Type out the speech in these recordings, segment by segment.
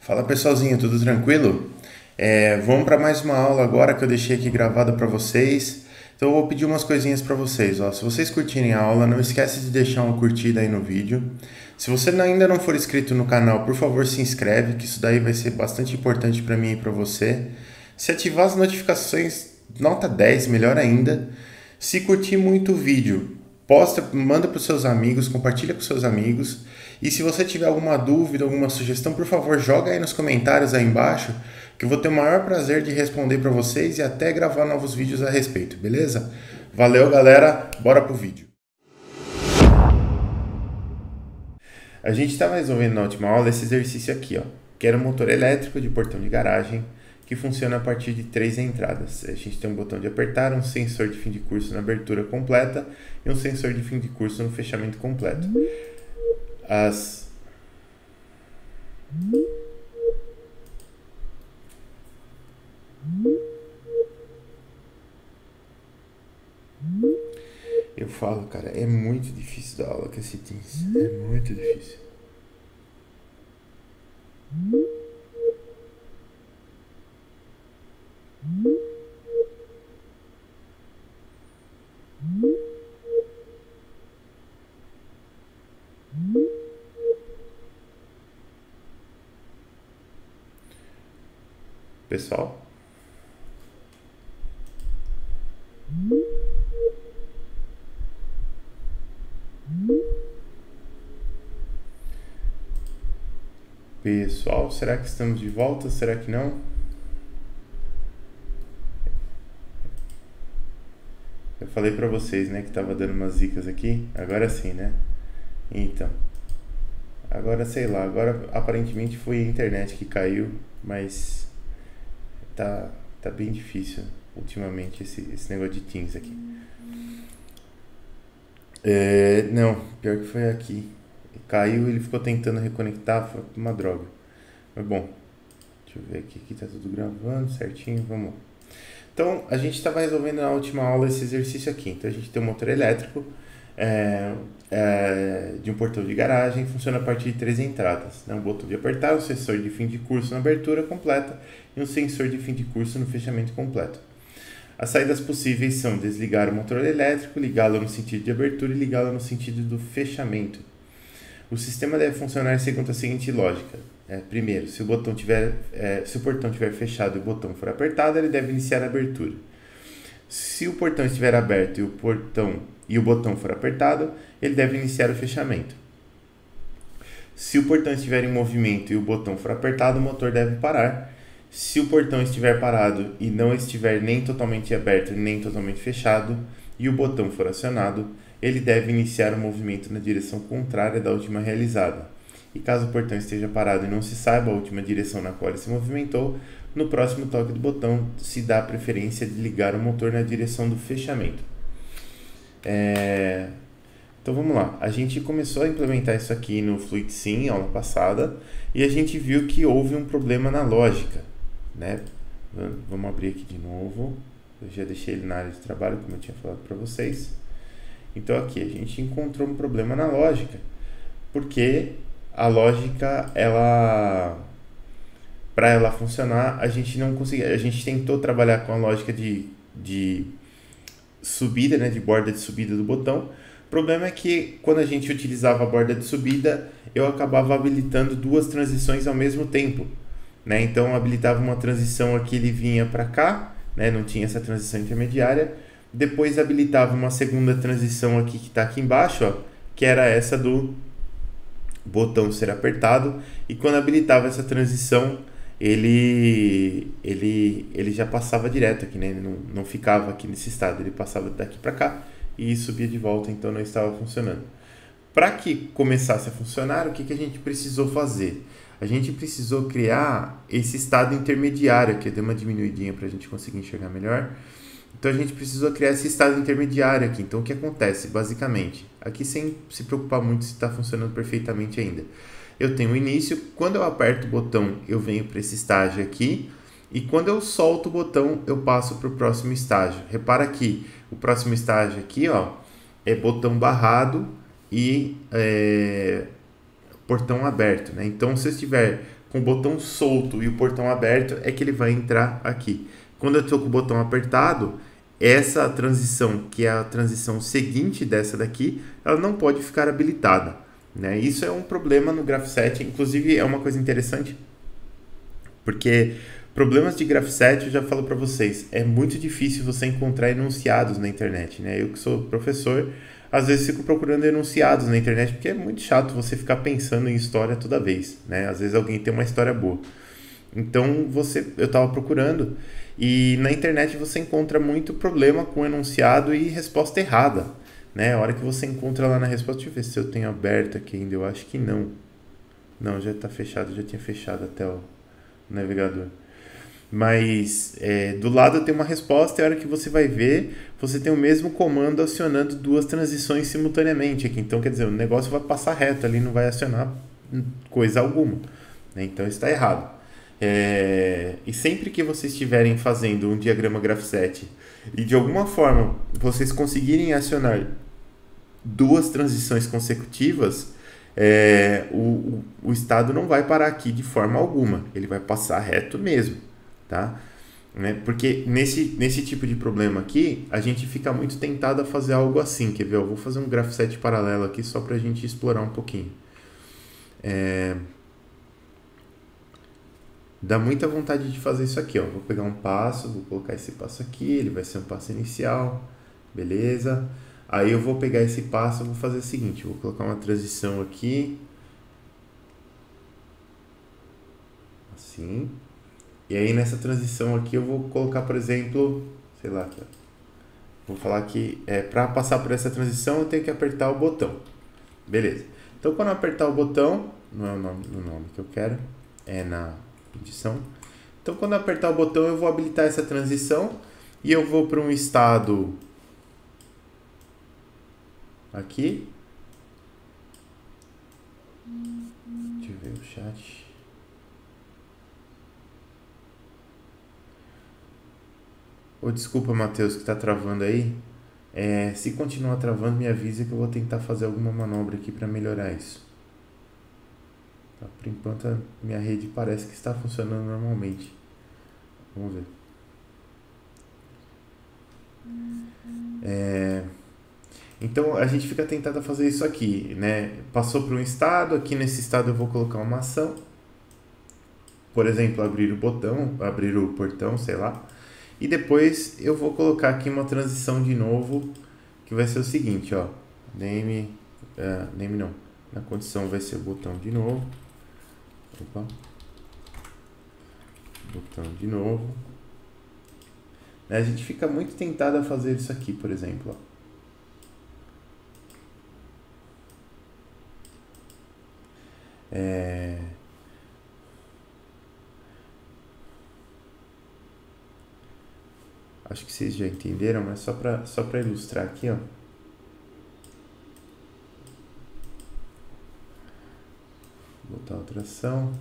Fala pessoalzinho, tudo tranquilo? Vamos para mais uma aula agora que eu deixei aqui gravada para vocês. Então eu vou pedir umas coisinhas para vocês. Ó. Se vocês curtirem a aula, não esquece de deixar uma curtida aí no vídeo. Se você ainda não for inscrito no canal, por favor se inscreve, que isso daí vai ser bastante importante para mim e para você. Se ativar as notificações, nota 10, melhor ainda. Se curtir muito o vídeo, posta, manda para os seus amigos, compartilha com seus amigos. E se você tiver alguma dúvida, alguma sugestão, por favor, joga aí nos comentários aí embaixo, que eu vou ter o maior prazer de responder para vocês e até gravar novos vídeos a respeito, beleza? Valeu, galera, bora pro vídeo. A gente estava resolvendo na última aula esse exercício aqui, ó, que era um motor elétrico de portão de garagem que funciona a partir de 3 entradas. A gente tem um botão de apertar, um sensor de fim de curso na abertura completa e um sensor de fim de curso no fechamento completo. Eu falo, cara, é muito difícil dar aula com esse Teams. É muito difícil. Pessoal? Pessoal, será que estamos de volta? Será que não? Eu falei pra vocês, né, que tava dando umas zicas aqui. Agora sim, né? Então. Agora, sei lá. Agora, aparentemente, foi a internet que caiu. Mas tá bem difícil ultimamente esse negócio de Teams aqui. Não, pior que foi aqui. Caiu e ele ficou tentando reconectar, foi uma droga. Mas bom, deixa eu ver aqui tá tudo gravando certinho, vamos lá. Então, a gente estava resolvendo na última aula esse exercício aqui. Então, a gente tem um motor elétrico de um portão de garagem, funciona a partir de 3 entradas. Né? Um botão de apertar, um sensor de fim de curso na abertura completa e um sensor de fim de curso no fechamento completo. As saídas possíveis são desligar o motor elétrico, ligá-lo no sentido de abertura e ligá-lo no sentido do fechamento. O sistema deve funcionar segundo a seguinte lógica. Primeiro, se o portão estiver fechado e o botão for apertado, ele deve iniciar a abertura. Se o portão estiver aberto e o botão for apertado, ele deve iniciar o fechamento. Se o portão estiver em movimento e o botão for apertado, o motor deve parar. Se o portão estiver parado e não estiver nem totalmente aberto nem totalmente fechado e o botão for acionado, ele deve iniciar o movimento na direção contrária da última realizada. E caso o portão esteja parado e não se saiba a última direção na qual ele se movimentou, no próximo toque do botão se dá a preferência de ligar o motor na direção do fechamento. Então vamos lá, a gente começou a implementar isso aqui no FluidSim, aula passada, e a gente viu que houve um problema na lógica, né? Vamos abrir aqui de novo, eu já deixei ele na área de trabalho, como eu tinha falado para vocês. Então aqui a gente encontrou um problema na lógica, porque a lógica, para ela funcionar, a gente não conseguia, a gente tentou trabalhar com a lógica de subida, né, de borda de subida do botão. O problema é que quando a gente utilizava a borda de subida, eu acabava habilitando 2 transições ao mesmo tempo, né? Então eu habilitava uma transição aqui, ele vinha para cá, né? Não tinha essa transição intermediária. Depois habilitava uma segunda transição aqui que está aqui embaixo, ó, que era essa do botão ser apertado. E quando habilitava essa transição, ele já passava direto aqui, né? Ele não ficava aqui nesse estado, ele passava daqui para cá e subia de volta, então não estava funcionando. Para que começasse a funcionar, o que a gente precisou fazer? A gente precisou criar esse estado intermediário, que deu uma diminuidinha para a gente conseguir enxergar melhor. Então a gente precisou criar esse estado intermediário aqui. Então o que acontece, basicamente, aqui sem se preocupar muito se está funcionando perfeitamente ainda. Eu tenho o início, quando eu aperto o botão eu venho para esse estágio aqui, e quando eu solto o botão eu passo para o próximo estágio. Repara que o próximo estágio aqui, ó, é botão barrado e portão aberto, né? Então se eu estiver com o botão solto e o portão aberto é que ele vai entrar aqui. Quando eu estou com o botão apertado, essa transição, que é a transição seguinte dessa daqui, ela não pode ficar habilitada, né? Isso é um problema no Graph7, inclusive é uma coisa interessante, porque problemas de Graph7, eu já falo para vocês, é muito difícil você encontrar enunciados na internet, né? Eu que sou professor, às vezes fico procurando enunciados na internet, porque é muito chato você ficar pensando em história toda vez, né? Às vezes alguém tem uma história boa. Então, eu estava procurando e na internet você encontra muito problema com enunciado e resposta errada, né? A hora que você encontra lá na resposta, deixa eu ver se eu tenho aberto aqui ainda, eu acho que não. Não, já está fechado, já tinha fechado até o navegador. Mas do lado tem uma resposta e a hora que você vai ver, você tem o mesmo comando acionando duas transições simultaneamente aqui. Então, quer dizer, o negócio vai passar reto ali, não vai acionar coisa alguma, né? Então, isso está errado. E sempre que vocês estiverem fazendo um diagrama Graph7 e de alguma forma vocês conseguirem acionar duas transições consecutivas, o estado não vai parar aqui de forma alguma, ele vai passar reto mesmo, tá? Né? Porque nesse tipo de problema aqui, a gente fica muito tentado a fazer algo assim, quer ver? Eu vou fazer um Graph7 paralelo aqui só para a gente explorar um pouquinho. Dá muita vontade de fazer isso aqui, ó. Vou pegar um passo, vou colocar esse passo aqui, ele vai ser um passo inicial, beleza? Aí eu vou pegar esse passo, vou fazer o seguinte, vou colocar uma transição aqui, assim. E aí nessa transição aqui eu vou colocar, por exemplo, sei lá, aqui, ó. Vou falar que para passar por essa transição eu tenho que apertar o botão, beleza? Então quando eu apertar o botão, não é o nome que eu quero, é na edição. Então quando eu apertar o botão eu vou habilitar essa transição e eu vou para um estado aqui. Deixa eu ver o chat. Desculpa, Matheus, que está travando aí. Se continuar travando, me avisa que eu vou tentar fazer alguma manobra aqui para melhorar isso. Tá, por enquanto, a minha rede parece que está funcionando normalmente. Vamos ver. Então, a gente fica tentado a fazer isso aqui, né? Passou para um estado, aqui nesse estado eu vou colocar uma ação. Por exemplo, abrir o portão, sei lá. E depois eu vou colocar aqui uma transição de novo, que vai ser o seguinte, ó. Name não. Na condição vai ser o botão de novo. Opa. Botão de novo. A gente fica muito tentado a fazer isso aqui, por exemplo, ó. Acho que vocês já entenderam, mas só para ilustrar aqui, ó. Botar outra ação.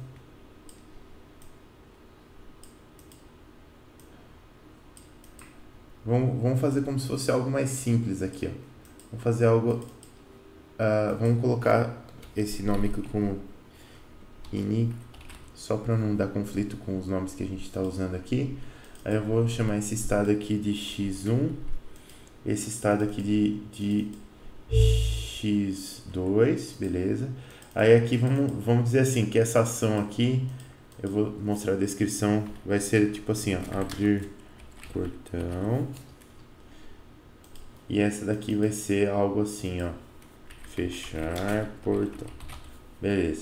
Vamos fazer como se fosse algo mais simples aqui, ó. Vamos fazer algo... vamos colocar esse nome aqui como ini, só para não dar conflito com os nomes que a gente está usando aqui. Aí eu vou chamar esse estado aqui de x1, esse estado aqui de x2, beleza? Aí aqui vamos dizer assim, que essa ação aqui, eu vou mostrar a descrição, vai ser tipo assim, ó, abrir portão. E essa daqui vai ser algo assim, ó, fechar portão. Beleza.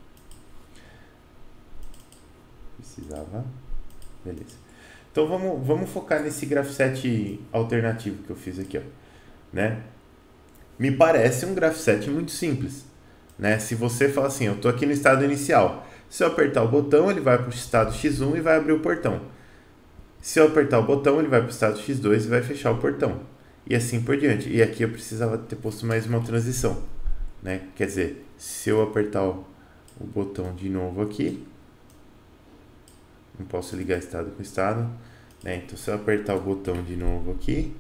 Precisava. Beleza. Então vamos focar nesse Graph7 alternativo que eu fiz aqui, ó, né? Me parece um Graph7 muito simples, né? Se você fala assim, eu tô aqui no estado inicial, se eu apertar o botão, ele vai para o estado X1 e vai abrir o portão. Se eu apertar o botão, ele vai para o estado X2 e vai fechar o portão. E assim por diante. E aqui eu precisava ter posto mais uma transição, né? Quer dizer, se eu apertar o botão de novo aqui, não posso ligar estado com estado, né? Então, se eu apertar o botão de novo aqui,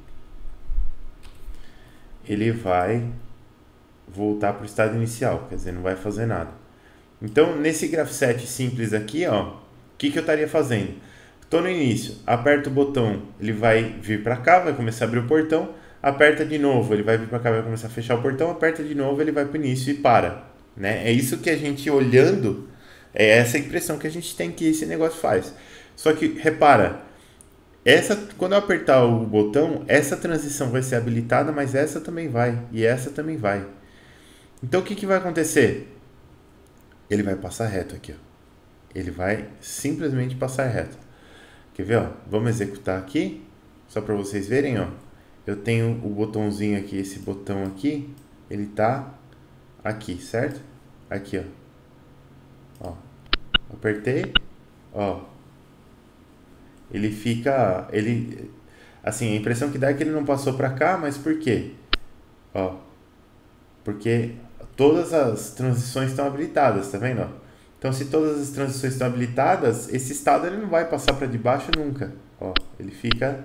ele vai voltar para o estado inicial, quer dizer, não vai fazer nada. Então, nesse graph7 simples aqui, ó, o que eu estaria fazendo? Estou no início, aperto o botão, ele vai vir para cá, vai começar a abrir o portão, aperta de novo, ele vai vir para cá, vai começar a fechar o portão, aperta de novo, ele vai para o início e para. Né? É isso que a gente olhando, é essa impressão que a gente tem que esse negócio faz. Só que, repara, quando eu apertar o botão, essa transição vai ser habilitada, mas essa também vai, e essa também vai. Então, o que vai acontecer? Ele vai passar reto aqui, ó. Ele vai simplesmente passar reto. Quer ver, ó? Vamos executar aqui, só para vocês verem, ó. Eu tenho o botãozinho aqui, esse botão aqui, ele tá aqui, certo? Aqui, ó. Apertei, ó. Ele fica, assim, a impressão que dá é que ele não passou para cá, mas por quê? Ó. Porque todas as transições estão habilitadas, tá vendo, ó? Então, se todas as transições estão habilitadas, esse estado ele não vai passar para debaixo nunca. Ó, ele fica,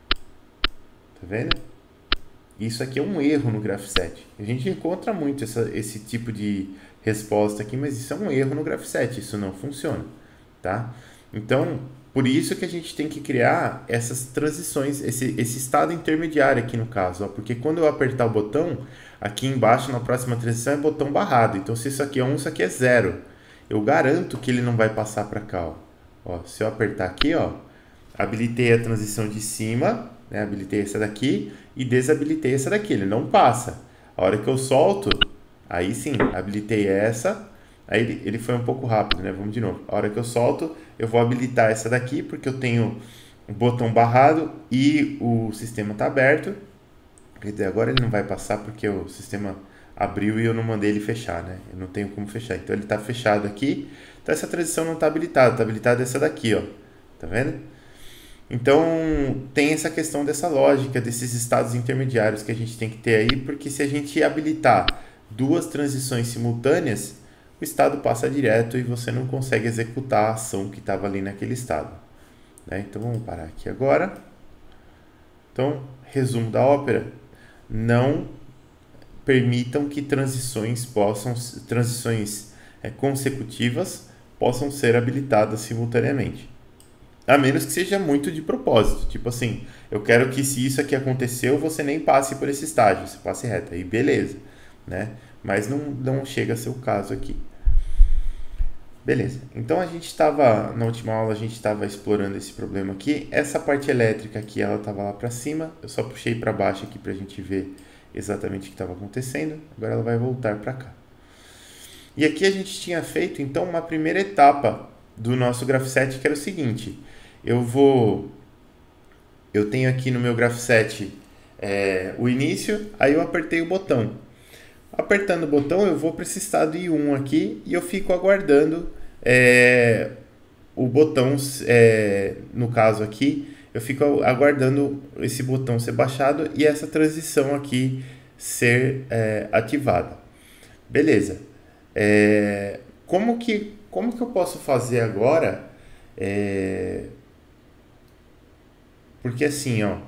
tá vendo? Isso aqui é um erro no graph7. A gente encontra muito esse tipo de resposta aqui, mas isso é um erro no graph7. Isso não funciona, tá? Então, por isso que a gente tem que criar essas transições, esse estado intermediário aqui no caso, ó, porque quando eu apertar o botão, aqui embaixo na próxima transição é botão barrado. Então, se isso aqui é 1, isso aqui é 0. Eu garanto que ele não vai passar para cá, ó. Se eu apertar aqui, ó, habilitei a transição de cima, né? Habilitei essa daqui e desabilitei essa daqui. Ele não passa. A hora que eu solto, aí sim, habilitei essa. Aí ele foi um pouco rápido, né? Vamos de novo. A hora que eu solto, eu vou habilitar essa daqui, porque eu tenho o botão barrado e o sistema está aberto. Quer dizer, agora ele não vai passar porque o sistema abriu e eu não mandei ele fechar, né? Eu não tenho como fechar. Então ele está fechado aqui. Então essa transição não está habilitada. Está habilitada essa daqui, ó. Tá vendo? Então tem essa questão dessa lógica, desses estados intermediários que a gente tem que ter aí, porque se a gente habilitar duas transições simultâneas, o estado passa direto e você não consegue executar a ação que estava ali naquele estado. Né? Então vamos parar aqui agora. Então, resumo da ópera. Não permitam que transições consecutivas possam ser habilitadas simultaneamente. A menos que seja muito de propósito. Tipo assim, eu quero que se isso aqui aconteceu, você nem passe por esse estágio, você passe reto. Aí beleza, né? Mas não chega a ser o caso aqui. Beleza, então a gente estava, na última aula a gente estava explorando esse problema aqui. Essa parte elétrica aqui, ela estava lá para cima. Eu só puxei para baixo aqui para a gente ver exatamente o que estava acontecendo. Agora ela vai voltar para cá. E aqui a gente tinha feito, então, uma primeira etapa do nosso graph7, que era o seguinte. Eu tenho aqui no meu graph7 o início, aí eu apertei o botão. Apertando o botão, eu vou para esse estado I1 aqui e eu fico aguardando o botão, no caso aqui, eu fico aguardando esse botão ser baixado e essa transição aqui ser ativada. Beleza. Como que eu posso fazer agora? Porque assim, ó,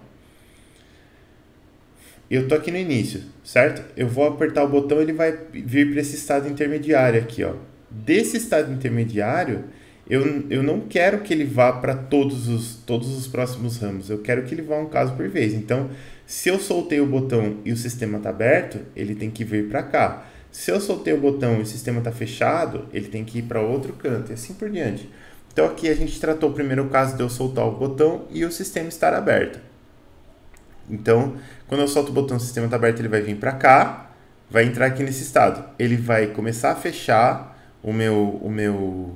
eu tô aqui no início, certo? Eu vou apertar o botão, ele vai vir para esse estado intermediário aqui, ó. Desse estado intermediário, eu não quero que ele vá para todos os próximos ramos. Eu quero que ele vá um caso por vez. Então, se eu soltei o botão e o sistema está aberto, ele tem que vir para cá. Se eu soltei o botão e o sistema está fechado, ele tem que ir para outro canto e assim por diante. Então, aqui a gente tratou primeiro o caso de eu soltar o botão e o sistema estar aberto. Então, quando eu solto o botão, o sistema está aberto, ele vai vir para cá, vai entrar aqui nesse estado. Ele vai começar a fechar o meu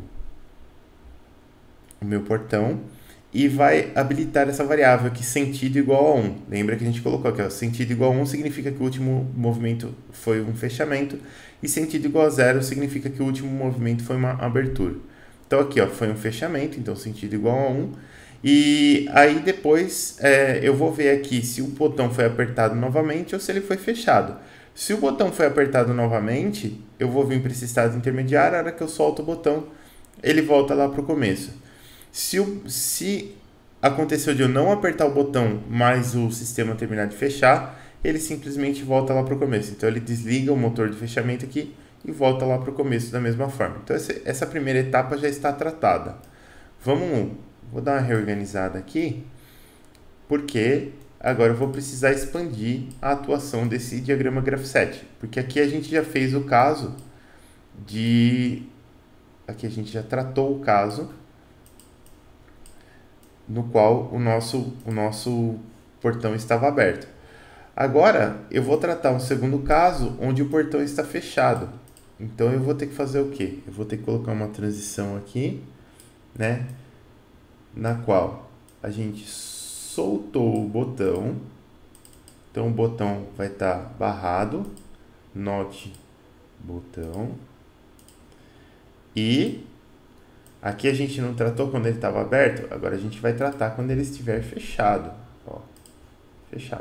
portão e vai habilitar essa variável aqui, sentido igual a 1. Lembra que a gente colocou aqui, ó, sentido igual a 1 significa que o último movimento foi um fechamento e sentido igual a 0 significa que o último movimento foi uma abertura. Então, aqui, ó, foi um fechamento, então sentido igual a 1. E aí depois eu vou ver aqui se o botão foi apertado novamente ou se ele foi fechado. Se o botão foi apertado novamente, eu vou vir para esse estado intermediário. A hora que eu solto o botão, ele volta lá para o começo. Se aconteceu de eu não apertar o botão, mas o sistema terminar de fechar, ele simplesmente volta lá para o começo. Então ele desliga o motor de fechamento aqui e volta lá para o começo da mesma forma. Então essa primeira etapa já está tratada. Vou dar uma reorganizada aqui, porque agora eu vou precisar expandir a atuação desse diagrama Graph7, porque aqui a gente já fez o caso aqui a gente já tratou o caso no qual o nosso portão estava aberto. Agora eu vou tratar um segundo caso onde o portão está fechado. Então eu vou ter que fazer o quê? Eu vou ter que colocar uma transição aqui, né, na qual a gente soltou o botão. Então o botão vai estar barrado, note botão. E aqui a gente não tratou quando ele estava aberto, agora a gente vai tratar quando ele estiver fechado. Ó, fechado.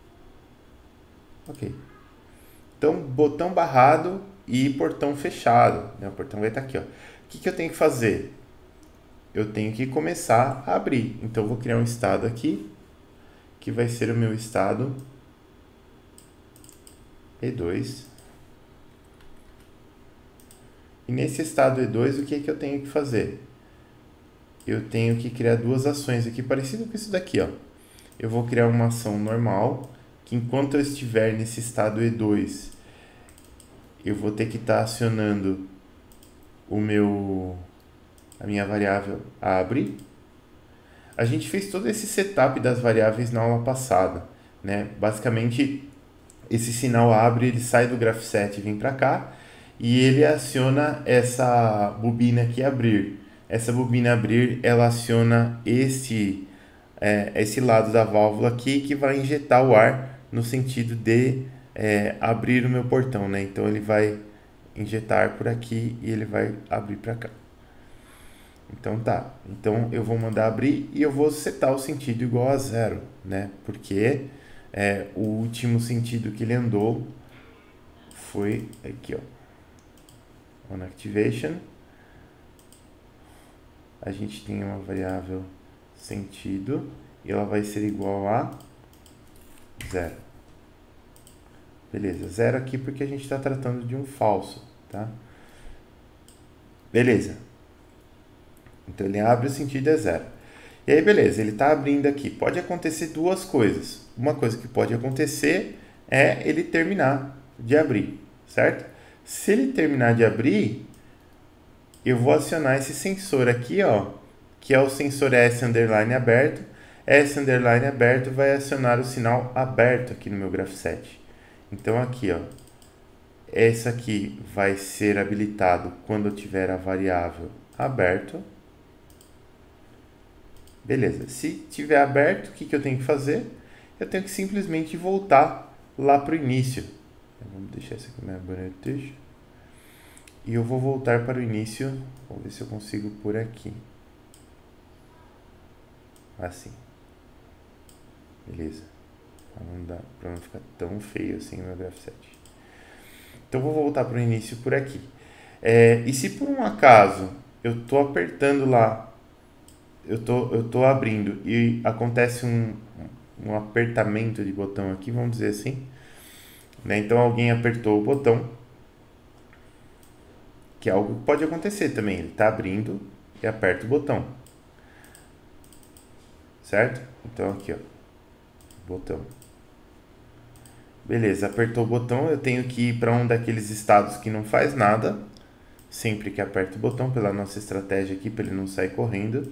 Ok. Então, botão barrado e portão fechado, né? O portão vai estar aqui, ó. O que eu tenho que fazer? Eu tenho que começar a abrir. Então, eu vou criar um estado aqui, que vai ser o meu estado E2. E nesse estado E2, o que eu tenho que fazer? Eu tenho que criar duas ações aqui, parecido com isso daqui, ó. Eu vou criar uma ação normal, que enquanto eu estiver nesse estado E2, eu vou ter que estar acionando a minha variável abre. A gente fez todo esse setup das variáveis na aula passada, né? Basicamente, esse sinal abre, ele sai do Graph7 e vem para cá, e ele aciona essa bobina aqui abrir. Essa bobina abrir, ela aciona esse lado da válvula aqui, que vai injetar o ar no sentido de abrir o meu portão, né? Então ele vai injetar por aqui e ele vai abrir para cá. Então tá, então eu vou mandar abrir e eu vou setar o sentido igual a 0, né? Porque o último sentido que ele andou foi aqui, ó, on activation. A gente tem uma variável sentido e ela vai ser igual a 0. Beleza, 0 aqui porque a gente está tratando de um falso, tá? Beleza. Então ele abre, o sentido é 0. E aí, beleza, ele está abrindo aqui. Pode acontecer duas coisas. Uma coisa que pode acontecer é ele terminar de abrir, certo? Se ele terminar de abrir, eu vou acionar esse sensor aqui, ó, que é o sensor S underline aberto. S underline aberto vai acionar o sinal aberto aqui no meu Graph7. Então aqui, ó, essa aqui vai ser habilitado quando eu tiver a variável aberto. Beleza, se tiver aberto, o que eu tenho que fazer? Eu tenho que simplesmente voltar lá para o início. Vamos deixar isso aqui mais bonito. E eu vou voltar para o início. Vamos ver se eu consigo por aqui. Assim. Beleza. Para não ficar tão feio assim o meu Graph7. Então, eu vou voltar para o início por aqui. E se por um acaso eu estou apertando lá, eu tô abrindo e acontece um apertamento de botão aqui, vamos dizer assim, né? Então alguém apertou o botão, que é algo que pode acontecer também. Ele está abrindo e aperta o botão, certo? Então aqui, ó, botão. Beleza, apertou o botão, eu tenho que ir para um daqueles estados que não faz nada, sempre que aperto o botão, pela nossa estratégia aqui, para ele não sair correndo.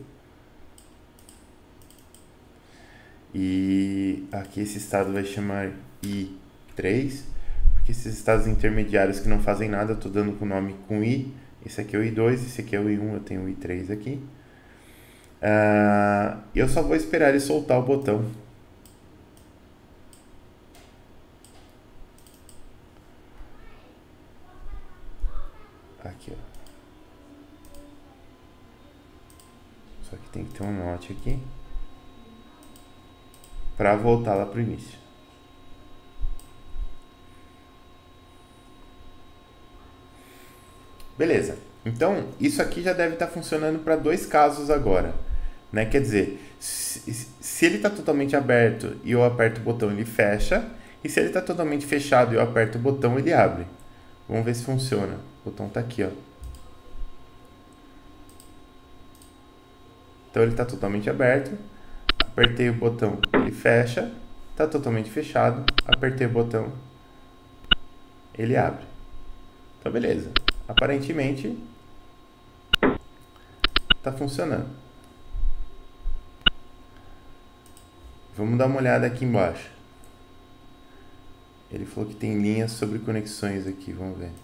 E aqui esse estado vai chamar I3, porque esses estados intermediários que não fazem nada, eu estou dando com o nome com I. Esse aqui é o I2, esse aqui é o I1, eu tenho o I3 aqui. Eu só vou esperar ele soltar o botão. Aqui, ó. Só que tem que ter um note aqui para voltar lá para o início. Beleza. Então, isso aqui já deve estar funcionando para dois casos agora, né? Quer dizer, se ele está totalmente aberto e eu aperto o botão, ele fecha. E se ele está totalmente fechado e eu aperto o botão, ele abre. Vamos ver se funciona. O botão tá aqui, ó. Então ele está totalmente aberto. Apertei o botão, ele fecha. Está totalmente fechado. Apertei o botão, ele abre. Então beleza. Aparentemente está funcionando. Vamos dar uma olhada aqui embaixo. Ele falou que tem linhas sobre conexões aqui. Vamos ver.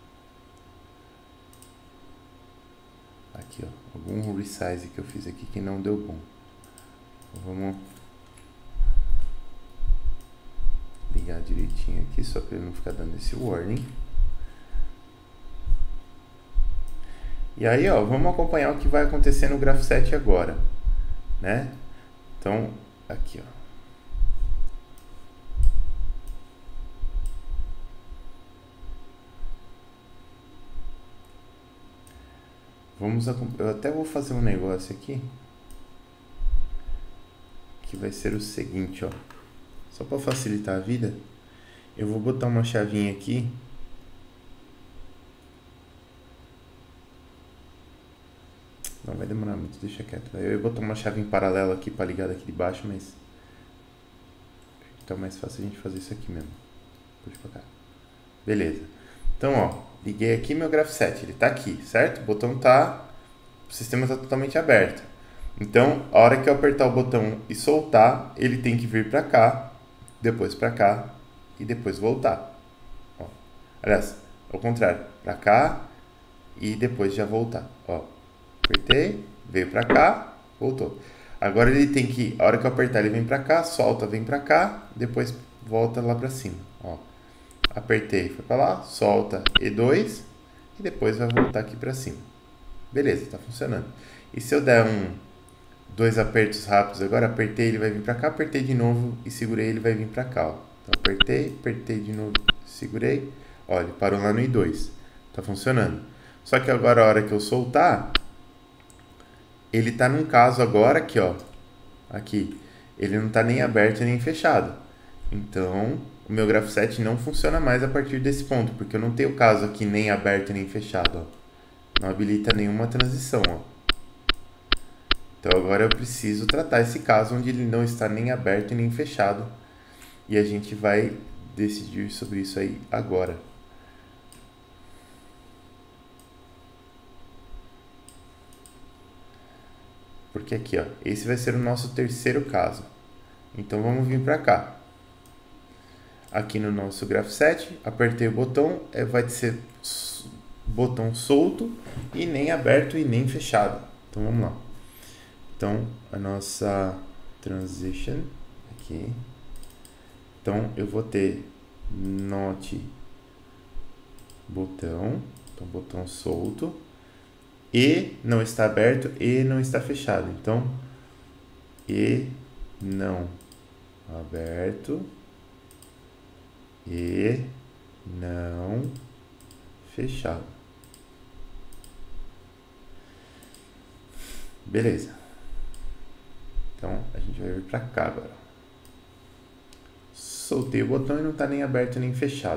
Aqui, ó. Algum resize que eu fiz aqui que não deu bom. Vamos ligar direitinho aqui, só para ele não ficar dando esse warning. E aí, ó, vamos acompanhar o que vai acontecer no Graph7 agora, né? Então, aqui, ó. Eu até vou fazer um negócio aqui que vai ser o seguinte, ó. Só para facilitar a vida, eu vou botar uma chavinha aqui. Não vai demorar muito, deixa quieto. Eu ia botar uma chave em paralelo aqui para ligar daqui de baixo, mas então é mais fácil a gente fazer isso aqui mesmo. Puxa pra cá. Beleza. Então, ó, liguei aqui meu Graph7, ele tá aqui, certo? O botão tá, o sistema tá totalmente aberto. Então, a hora que eu apertar o botão e soltar, ele tem que vir para cá, depois para cá e depois voltar. Ó. Aliás, ao contrário, para cá e depois já voltar. Ó, apertei, veio para cá, voltou. Agora ele tem que, a hora que eu apertar, ele vem para cá, solta, vem para cá, depois volta lá para cima. Ó, apertei, foi para lá, solta E2 e depois vai voltar aqui para cima. Beleza, tá funcionando. E se eu der dois apertos rápidos agora, apertei, ele vai vir para cá, apertei de novo e segurei, ele vai vir para cá, ó. Então apertei de novo, segurei, ó, ele parou lá no I2, tá funcionando. Só que agora a hora que eu soltar, ele tá num caso agora aqui, ó, aqui, ele não tá nem aberto nem fechado. Então, o meu Graph7 não funciona mais a partir desse ponto, porque eu não tenho caso aqui nem aberto nem fechado, ó. Não habilita nenhuma transição, ó. Então agora eu preciso tratar esse caso onde ele não está nem aberto e nem fechado. E a gente vai decidir sobre isso aí agora. Porque aqui, ó, esse vai ser o nosso terceiro caso. Então vamos vir para cá. Aqui no nosso Graph7, apertei o botão, vai ser botão solto e nem aberto e nem fechado. Então vamos lá. Então a nossa transition aqui. Então eu vou ter not botão, então botão solto, e não está aberto e não está fechado. Então e não aberto e não fechado. Beleza. Então a gente vai vir para cá agora. Soltei o botão e não está nem aberto nem fechado.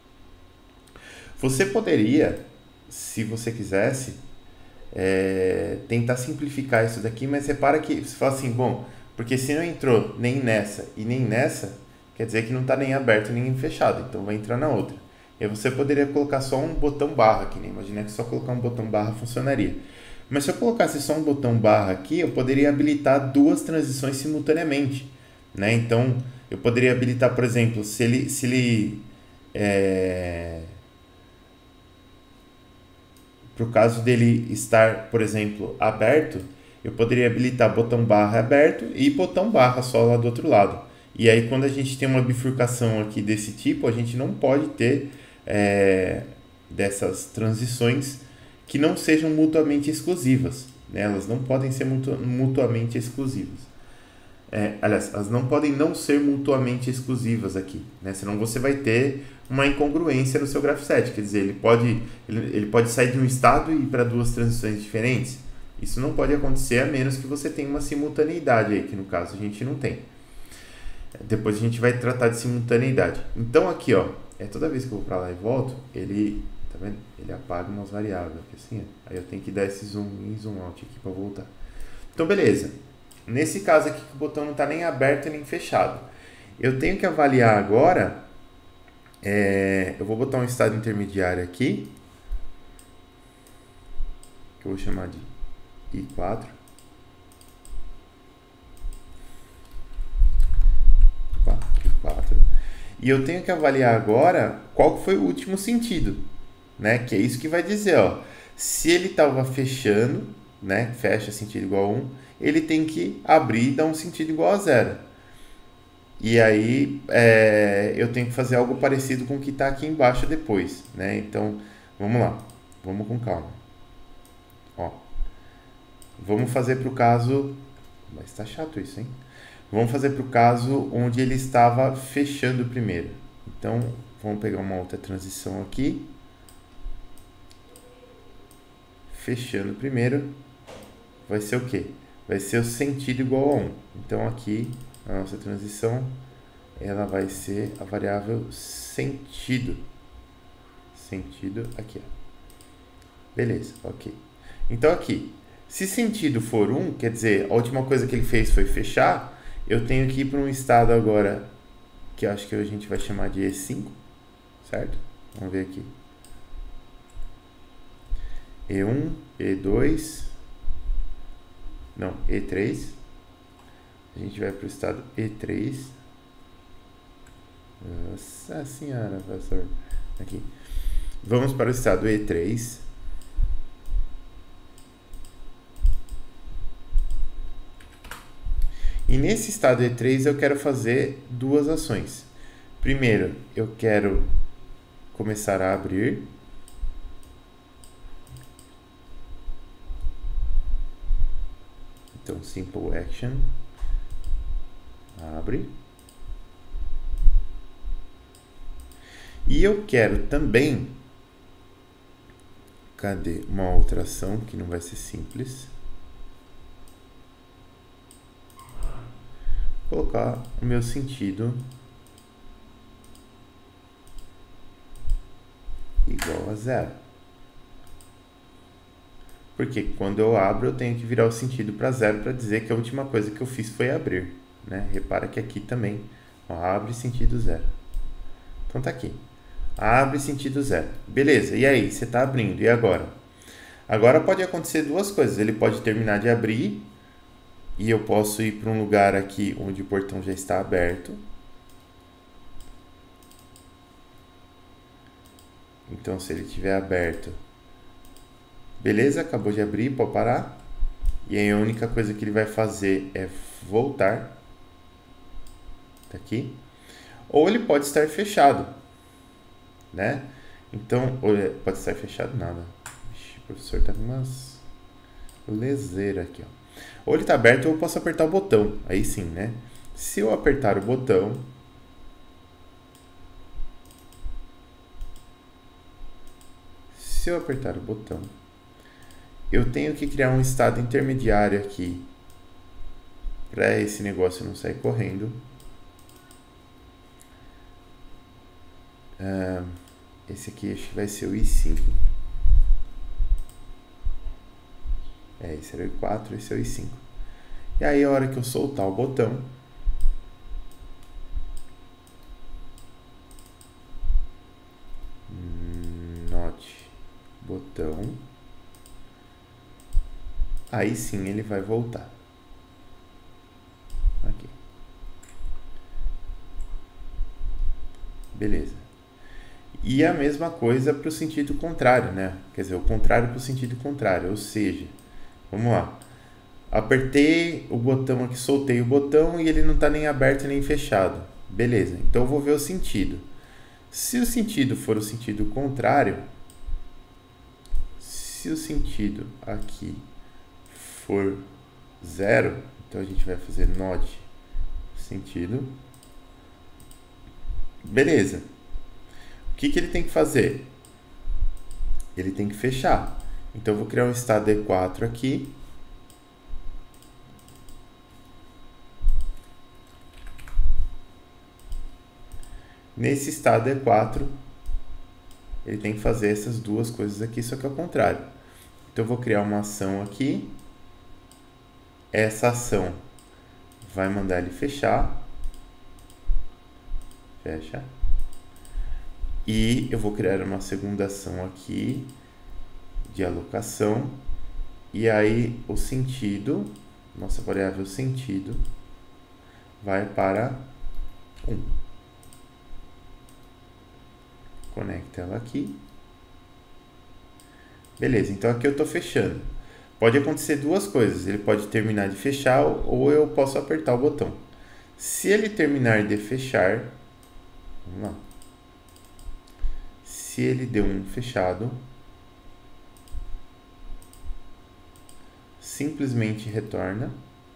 Você poderia, se você quisesse, tentar simplificar isso daqui, mas repara que você fala assim, bom, porque se não entrou nem nessa e nem nessa, quer dizer que não está nem aberto nem fechado, então vai entrar na outra. E aí você poderia colocar só um botão barra aqui, né? Imagina que só colocar um botão barra funcionaria. Mas se eu colocasse só um botão barra aqui, eu poderia habilitar duas transições simultaneamente, né? Então, eu poderia habilitar, por exemplo, se ele para o caso dele estar, por exemplo, aberto, eu poderia habilitar botão barra aberto e botão barra só lá do outro lado. E aí, quando a gente tem uma bifurcação aqui desse tipo, a gente não pode ter dessas transições que não sejam mutuamente exclusivas, né? Elas não podem ser mutuamente exclusivas. Aliás, elas não podem não ser mutuamente exclusivas aqui, né? Senão você vai ter uma incongruência no seu Graph7, quer dizer, ele pode sair de um estado e ir para duas transições diferentes. Isso não pode acontecer a menos que você tenha uma simultaneidade aí, que no caso a gente não tem. Depois a gente vai tratar de simultaneidade. Então aqui, ó, toda vez que eu vou para lá e volto, ele, tá vendo? Ele apaga umas variáveis aqui assim, ó. Aí eu tenho que dar esse zoom in, zoom out aqui para voltar. Então, beleza. Nesse caso aqui que o botão não está nem aberto nem fechado. Eu tenho que avaliar agora, eu vou botar um estado intermediário aqui, que eu vou chamar de I4. I4. E eu tenho que avaliar agora qual foi o último sentido, né? Que é isso que vai dizer, ó. Se ele estava fechando, né? Fecha sentido igual a 1, ele tem que abrir e dar um sentido igual a 0. E aí eu tenho que fazer algo parecido com o que está aqui embaixo depois, né? Então, vamos lá. Vamos com calma. Ó, vamos fazer para o caso... Mas está chato isso, hein? Vamos fazer para o caso onde ele estava fechando primeiro. Então, vamos pegar uma outra transição aqui. Fechando primeiro. Vai ser o quê? Vai ser o sentido igual a 1. Então, aqui, a nossa transição, ela vai ser a variável sentido. Sentido aqui, ó. Beleza, ok. Então, aqui, se sentido for 1, quer dizer, a última coisa que ele fez foi fechar, eu tenho que ir para um estado agora, que eu acho que a gente vai chamar de E5, certo? Vamos ver aqui. E1, E2, não, E3. A gente vai para o estado E3. Nossa senhora, professor. Aqui. Vamos para o estado E3. E nesse estado E3 eu quero fazer duas ações. Primeiro, eu quero começar a abrir. Então, simple action. Abre. E eu quero também... Cadê? Uma outra ação que não vai ser simples. Colocar o meu sentido igual a 0. Porque quando eu abro, eu tenho que virar o sentido para 0 para dizer que a última coisa que eu fiz foi abrir, né? Repara que aqui também, ó, abre sentido 0. Então tá aqui. Abre sentido 0. Beleza, e aí? Você está abrindo, e agora? Agora pode acontecer duas coisas. Ele pode terminar de abrir e eu posso ir para um lugar aqui onde o portão já está aberto. Então, se ele estiver aberto, beleza, acabou de abrir, pode parar. E aí a única coisa que ele vai fazer é voltar. Tá aqui. Ou ele pode estar fechado, né? Então, pode estar fechado, nada. Ixi, o professor tá com umas leseira aqui, ó. Ou ele está aberto ou eu posso apertar o botão. Aí sim, né? Se eu apertar o botão... eu tenho que criar um estado intermediário aqui para esse negócio não sair correndo. Esse aqui acho que vai ser o I5. Esse era o I4, esse é o I5. E aí, a hora que eu soltar o botão, note, botão, aí sim ele vai voltar. Aqui. Beleza. E a mesma coisa para o sentido contrário, né? Quer dizer, o contrário para o sentido contrário, ou seja, vamos lá. Apertei o botão aqui, soltei o botão e ele não está nem aberto nem fechado. Beleza, então eu vou ver o sentido. Se o sentido for o sentido contrário, se o sentido aqui for 0, então a gente vai fazer not sentido. Beleza. O que ele tem que fazer? Ele tem que fechar. Então eu vou criar um estado E4 aqui. Nesse estado E4, ele tem que fazer essas duas coisas aqui, só que ao contrário. Então eu vou criar uma ação aqui. Essa ação vai mandar ele fechar. Fecha. E eu vou criar uma segunda ação aqui de alocação. E aí o sentido, nossa variável sentido, vai para 1. Conecta ela aqui. Beleza, então aqui eu estou fechando. Pode acontecer duas coisas. Ele pode terminar de fechar ou eu posso apertar o botão. Se ele terminar de fechar, vamos lá. Se ele deu um fechado, simplesmente retorna.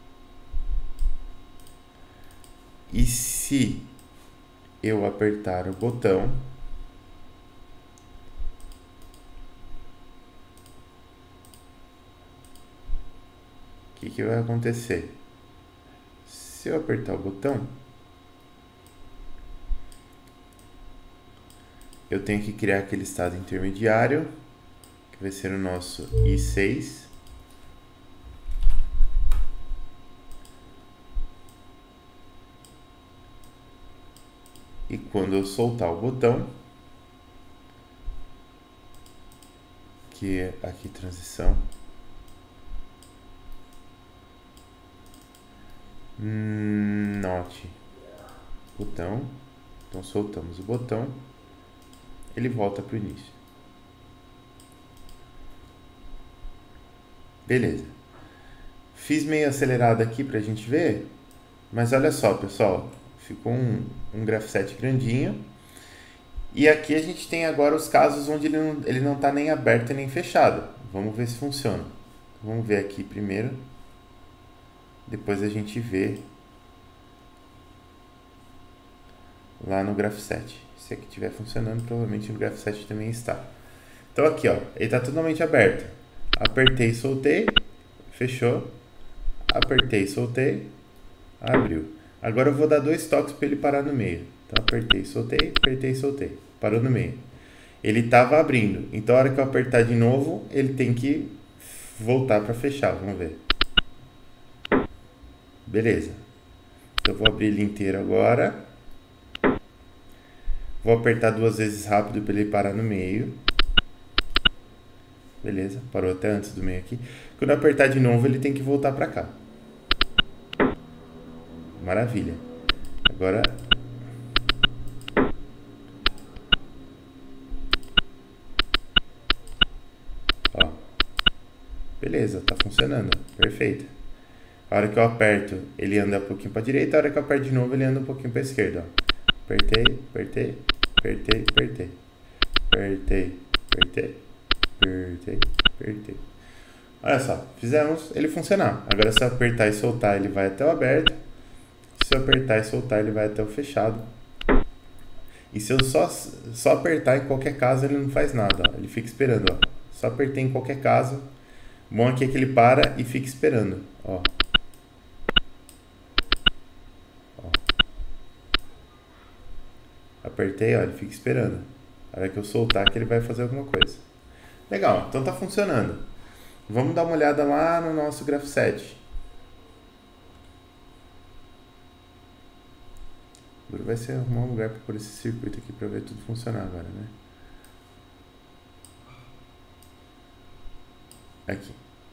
E se eu apertar o botão, o que vai acontecer? Se eu apertar o botão, eu tenho que criar aquele estado intermediário, que vai ser o nosso I6. E quando eu soltar o botão, que é aqui transição, note botão, então soltamos o botão, ele volta para o início. Beleza. Fiz meio acelerado aqui para a gente ver, mas olha só, pessoal, ficou um graph7 grandinho. E aqui a gente tem agora os casos onde ele não está nem aberto nem fechado. Vamos ver se funciona. Vamos ver aqui primeiro. Depois a gente vê lá no graph7. Se aqui estiver funcionando, provavelmente no graph7 também está. Então aqui, ó, ele está totalmente aberto. Apertei, soltei, fechou. Apertei, soltei, abriu. Agora eu vou dar 2 toques para ele parar no meio. Então apertei, soltei, parou no meio. Ele estava abrindo, então a hora que eu apertar de novo, ele tem que voltar para fechar, vamos ver. Beleza. Então eu vou abrir ele inteiro agora. Vou apertar 2 vezes rápido para ele parar no meio. Beleza, parou até antes do meio aqui. Quando eu apertar de novo, ele tem que voltar para cá. Maravilha. Agora... ó. Beleza, tá funcionando. Perfeito. A hora que eu aperto, ele anda um pouquinho para a direita. A hora que eu aperto de novo, ele anda um pouquinho para a esquerda. Ó. Apertei, apertei, apertei, apertei. Apertei, apertei, apertei, apertei. Olha só, fizemos ele funcionar. Agora se eu apertar e soltar, ele vai até o aberto. Se eu apertar e soltar, ele vai até o fechado. E se eu só apertar em qualquer caso, ele não faz nada, ó. Ele fica esperando, ó. Só apertei em qualquer caso. Bom aqui é que ele para e fica esperando, ó. Ó. Apertei, ó, ele fica esperando. A hora que eu soltar que ele vai fazer alguma coisa. Legal, então tá funcionando. Vamos dar uma olhada lá no nosso graph7. Agora vai ser arrumar um lugar para pôr esse circuito aqui para ver tudo funcionar agora, né? Aqui.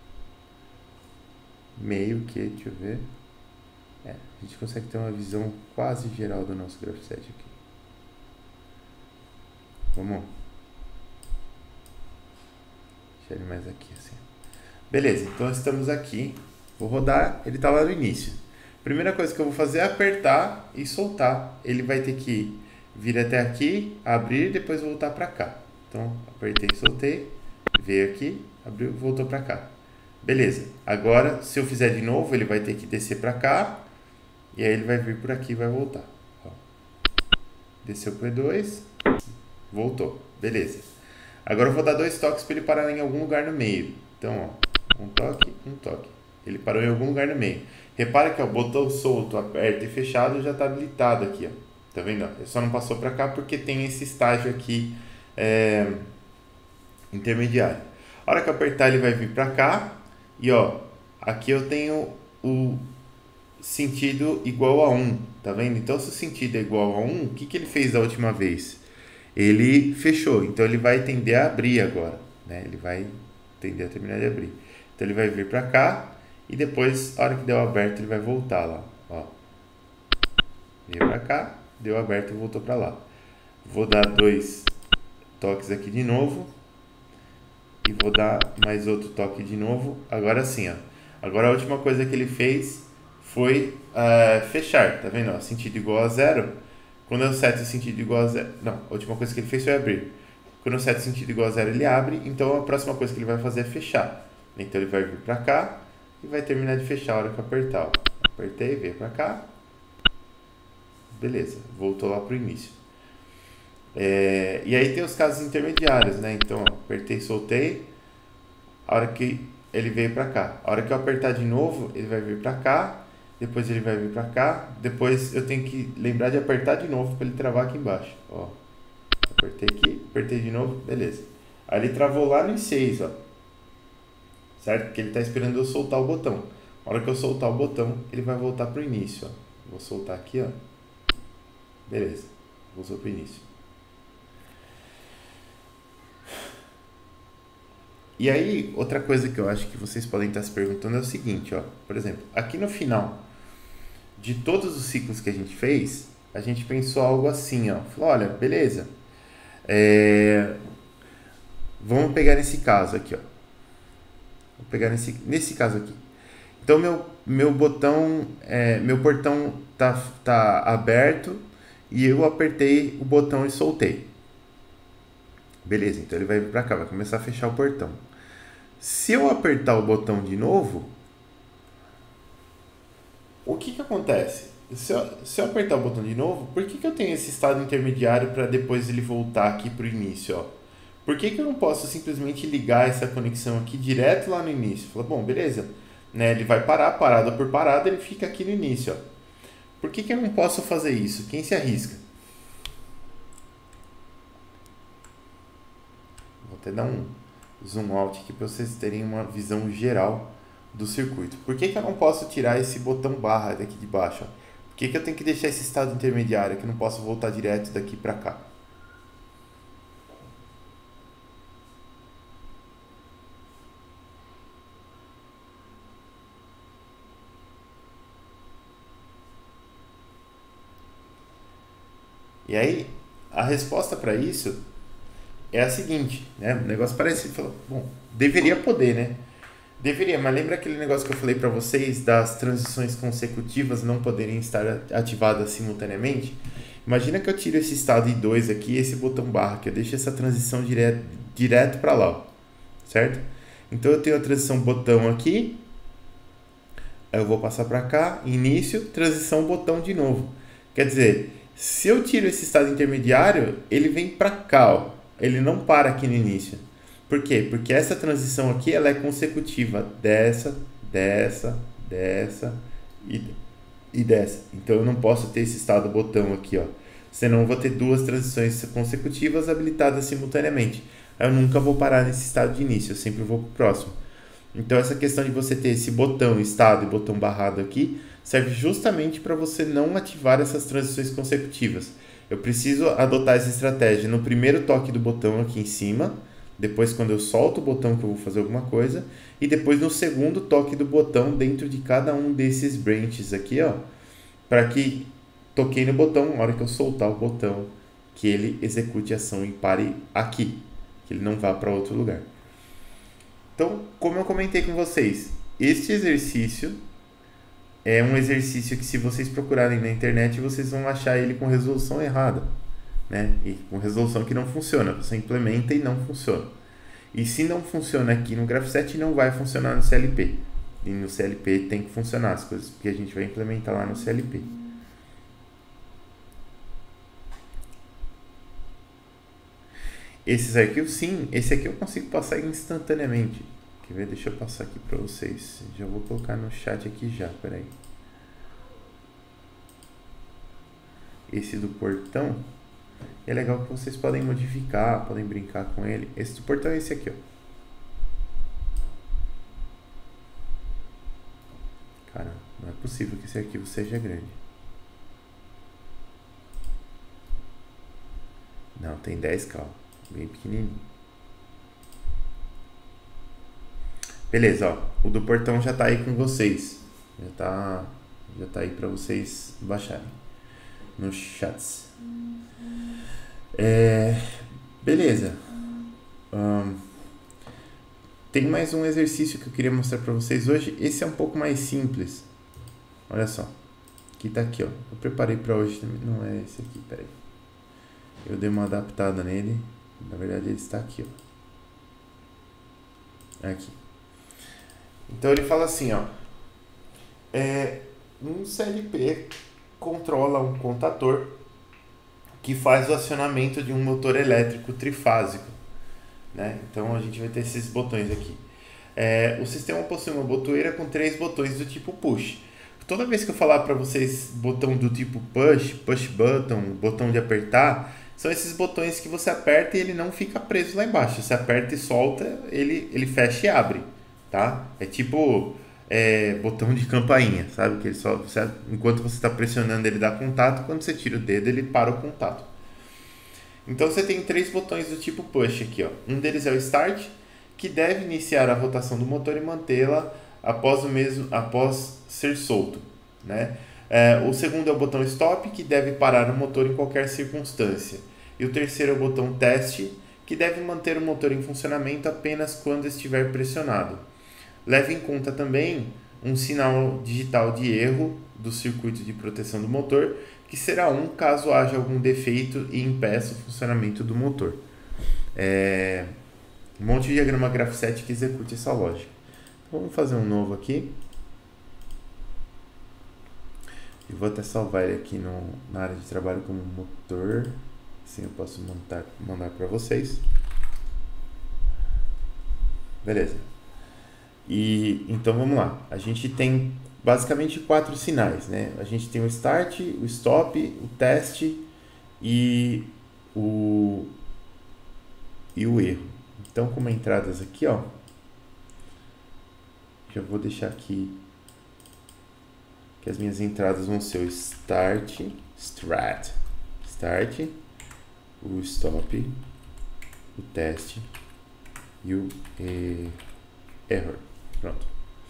Meio que, deixa eu ver. A gente consegue ter uma visão quase geral do nosso graph7 aqui. Vamos. Deixa ele mais aqui assim. Beleza, então estamos aqui. Vou rodar, ele está lá no início. Primeira coisa que eu vou fazer é apertar e soltar. Ele vai ter que vir até aqui, abrir e depois voltar para cá. Então, apertei e soltei, veio aqui, abriu, voltou para cá. Beleza, agora se eu fizer de novo, ele vai ter que descer para cá e aí ele vai vir por aqui e vai voltar. Ó. Desceu para o E2, voltou, beleza. Agora eu vou dar 2 toques para ele parar em algum lugar no meio. Então, ó, um toque. Ele parou em algum lugar no meio. Repara que o botão solto, aperto e fechado já está habilitado aqui, ó. Tá vendo? Ele só não passou para cá porque tem esse estágio aqui intermediário. A hora que eu apertar, ele vai vir para cá. E ó, aqui eu tenho o sentido igual a 1, tá vendo? Então, se o sentido é igual a 1, o que que ele fez da última vez? Ele fechou, então ele vai tender a abrir agora, né? Ele vai tender a terminar de abrir. Então ele vai vir para cá e depois, a hora que deu aberto, ele vai voltar lá, ó. Veio para cá, deu aberto e voltou para lá. Vou dar 2 toques aqui de novo e vou dar mais outro toque de novo. Agora sim, ó. Agora a última coisa que ele fez foi fechar, tá vendo? Ó, sentido igual a 0. Quando eu seto o sentido igual a 0... Não, a última coisa que ele fez foi abrir. Quando eu seto o sentido igual a 0, ele abre. Então a próxima coisa que ele vai fazer é fechar. Então ele vai vir pra cá e vai terminar de fechar a hora que eu apertar. Ó. Apertei, veio pra cá. Beleza, voltou lá pro início. E aí tem os casos intermediários, né? Então, ó, apertei, soltei. A hora que ele veio pra cá. A hora que eu apertar de novo, ele vai vir pra cá. Depois ele vai vir pra cá. Depois eu tenho que lembrar de apertar de novo para ele travar aqui embaixo. Ó. Apertei aqui, apertei de novo, beleza. Aí ele travou lá no I6, ó. Certo? Porque ele está esperando eu soltar o botão. Na hora que eu soltar o botão, ele vai voltar pro início, ó. Vou soltar aqui, ó. Beleza. Voltou pro início. E aí, outra coisa que eu acho que vocês podem estar se perguntando é o seguinte, ó. Por exemplo, aqui no final de todos os ciclos que a gente fez, a gente pensou algo assim, ó. Falou, olha, beleza. Vamos pegar nesse caso aqui, ó. Vou pegar nesse caso aqui. Então, meu botão, meu portão tá aberto e eu apertei o botão e soltei. Beleza, então ele vai vir para cá, vai começar a fechar o portão. Se eu apertar o botão de novo, o que acontece? Se eu apertar o botão de novo, por que eu tenho esse estado intermediário para depois ele voltar aqui para o início? Ó? Por que eu não posso simplesmente ligar essa conexão aqui direto lá no início? Fala, bom, beleza, né? Ele vai parar, parada por parada, ele fica aqui no início. Ó. Por que eu não posso fazer isso? Quem se arrisca? Vou até dar um zoom out aqui para vocês terem uma visão geral do circuito. Por que eu não posso tirar esse botão barra daqui de baixo? Ó? Por que eu tenho que deixar esse estado intermediário que eu não posso voltar direto daqui para cá? E aí, a resposta para isso é a seguinte, né? O negócio parece, bom, deveria poder, né? Deveria, mas lembra aquele negócio que eu falei para vocês das transições consecutivas não poderem estar ativadas simultaneamente? Imagina que eu tiro esse estado I2 aqui, esse botão barra, que eu deixo essa transição direto para lá, ó, certo? Então eu tenho a transição botão aqui, aí eu vou passar para cá, início, transição botão de novo. Quer dizer, se eu tiro esse estado intermediário, ele vem para cá, ó. Ele não para aqui no início. Por quê? Porque essa transição aqui ela é consecutiva dessa e dessa. Então eu não posso ter esse estado botão aqui, ó. Senão eu vou ter duas transições consecutivas habilitadas simultaneamente. Eu nunca vou parar nesse estado de início, eu sempre vou para o próximo. Então essa questão de você ter esse botão estado e botão barrado aqui serve justamente para você não ativar essas transições consecutivas. Eu preciso adotar essa estratégia no primeiro toque do botão aqui em cima, depois quando eu solto o botão que eu vou fazer alguma coisa, e depois no segundo toque do botão dentro de cada um desses branches aqui, ó, para que toquei no botão, na hora que eu soltar o botão, que ele execute a ação e pare aqui, que ele não vá para outro lugar. Então, como eu comentei com vocês, este exercício é um exercício que se vocês procurarem na internet, vocês vão achar ele com resolução errada, né? E com resolução que não funciona. Você implementa e não funciona. E se não funciona aqui no Graph7, não vai funcionar no CLP. E no CLP tem que funcionar as coisas, porque a gente vai implementar lá no CLP. Esses arquivos, sim, esse aqui eu consigo passar instantaneamente. Quer ver? Deixa eu passar aqui para vocês. Já vou colocar no chat aqui já, peraí. esse do portão, é legal que vocês podem modificar, podem brincar com ele. Esse do portão é esse aqui, ó. Cara, não é possível que esse arquivo seja grande. Não, tem 10K, ó, bem pequenininho. Beleza, ó, o do portão já tá aí com vocês. Já tá aí para vocês baixarem nos chats. Beleza. Tem mais um exercício que eu queria mostrar para vocês hoje. Esse é um pouco mais simples. Olha só. Que tá aqui, ó. Eu preparei para hoje também. Não é esse aqui, peraí. Eu dei uma adaptada nele. Na verdade ele está aqui, ó. Aqui. Então ele fala assim, ó. Um CLP controla um contador que faz o acionamento de um motor elétrico trifásico, né? Então a gente vai ter esses botões aqui. O sistema possui uma botoeira com 3 botões do tipo push. Toda vez que eu falar para vocês botão do tipo push button, botão de apertar, são esses botões que você aperta e ele não fica preso lá embaixo. Você aperta e solta, ele fecha e abre, tá? É tipo botão de campainha, sabe? Que ele só, enquanto você está pressionando ele dá contato, quando você tira o dedo ele para o contato. Então você tem 3 botões do tipo push aqui, ó. Um deles é o start, que deve iniciar a rotação do motor e mantê-la após ser solto, né? O segundo é o botão stop, que deve parar o motor em qualquer circunstância. E o terceiro é o botão teste, que deve manter o motor em funcionamento apenas quando estiver pressionado. Leve em conta também um sinal digital de erro do circuito de proteção do motor, que será 1 caso haja algum defeito e impeça o funcionamento do motor. Um monte de diagrama Graph7 que execute essa lógica. Então, vamos fazer um novo aqui. Eu vou até salvar ele aqui na área de trabalho como motor. Assim eu posso mandar para vocês. Beleza. E então vamos lá. A gente tem basicamente 4 sinais, né? A gente tem o start, o stop, o teste e o erro. Então, como entradas aqui, ó, já vou deixar aqui que as minhas entradas vão ser o start, o stop, o teste e o error. Pronto.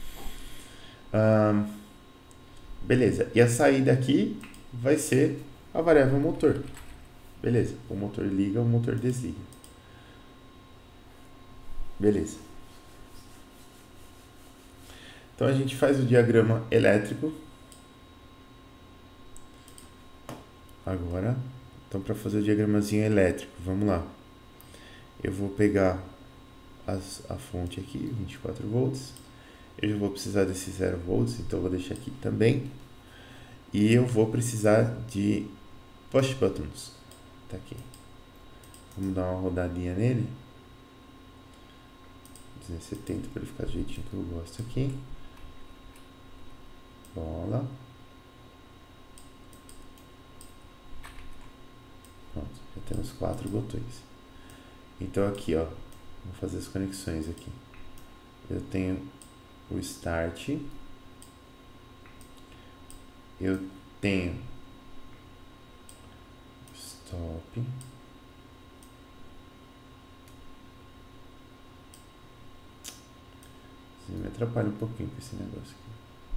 Beleza. E a saída aqui vai ser a variável motor. Beleza. O motor liga, o motor desliga. Beleza. Então a gente faz o diagrama elétrico. Agora, então para fazer o diagramazinho elétrico, vamos lá. Eu vou pegar a fonte aqui, 24 volts. Eu já vou precisar desse 0 volts, então eu vou deixar aqui também. E eu vou precisar de push buttons. Tá aqui. Vamos dar uma rodadinha nele. 270 para ele ficar do jeitinho que eu gosto aqui. Bola. Pronto, já temos 4 botões. Então aqui, ó, vou fazer as conexões aqui. Eu tenho o start. Eu tenho stop. Você me atrapalha um pouquinho com esse negócio aqui.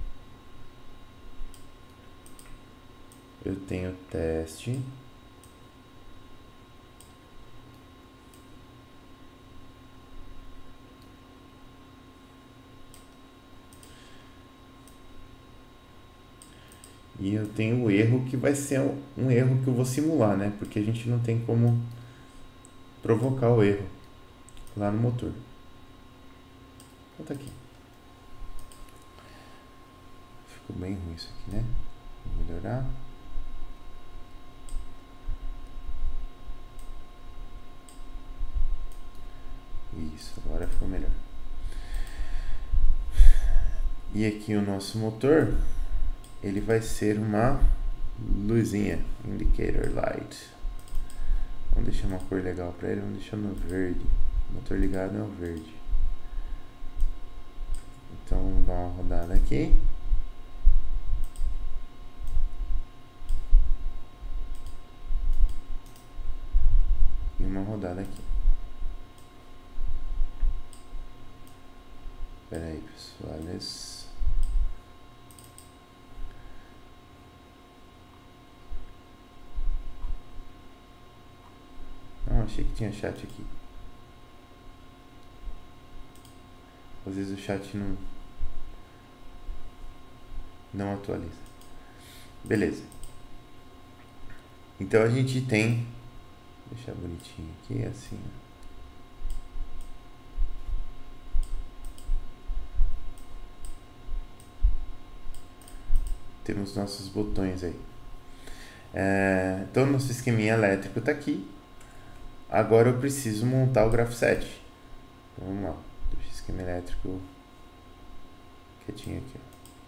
Eu tenho teste. E eu tenho o erro que vai ser um erro que eu vou simular, né? Porque a gente não tem como provocar o erro lá no motor. Então tá aqui. Ficou bem ruim isso aqui, né? Vou melhorar. Isso, agora ficou melhor. E aqui o nosso motor, ele vai ser uma luzinha, indicator light. Vamos deixar uma cor legal para ele, vamos deixar no verde. O motor ligado é o verde. Então vamos dar uma rodada aqui. E uma rodada aqui. Espera aí, pessoal. Não, achei que tinha chat aqui. Às vezes o chat não atualiza. Beleza. Então a gente tem... Vou deixar bonitinho aqui, assim. Temos nossos botões aí. Então nosso esqueminha elétrico está aqui. Agora eu preciso montar o grafset. Então vamos lá. Deixa o esquema elétrico quietinho aqui.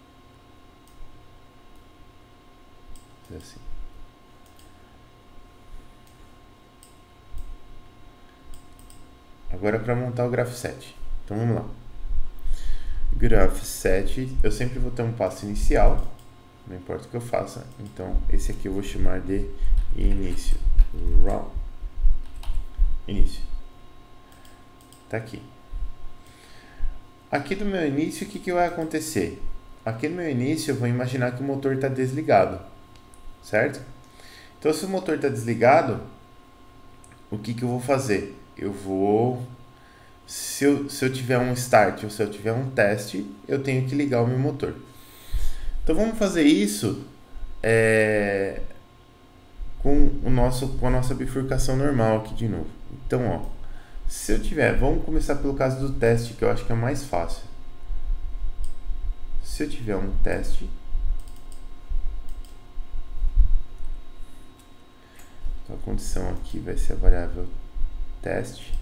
Ó. Assim. Agora para montar o grafset. Então vamos lá. Grafset, eu sempre vou ter um passo inicial, não importa o que eu faça. Então esse aqui eu vou chamar de início. Raw. Início. Tá aqui. Aqui do meu início, o que vai acontecer? Aqui no meu início eu vou imaginar que o motor está desligado, certo? Então se o motor está desligado, o que eu vou fazer? Eu vou... Se eu tiver um start ou se eu tiver um teste, eu tenho que ligar o meu motor. Então vamos fazer isso com a nossa bifurcação normal aqui de novo. Então, ó, se eu tiver... Vamos começar pelo caso do teste, que eu acho que é mais fácil. Se eu tiver um teste... Então a condição aqui vai ser a variável teste.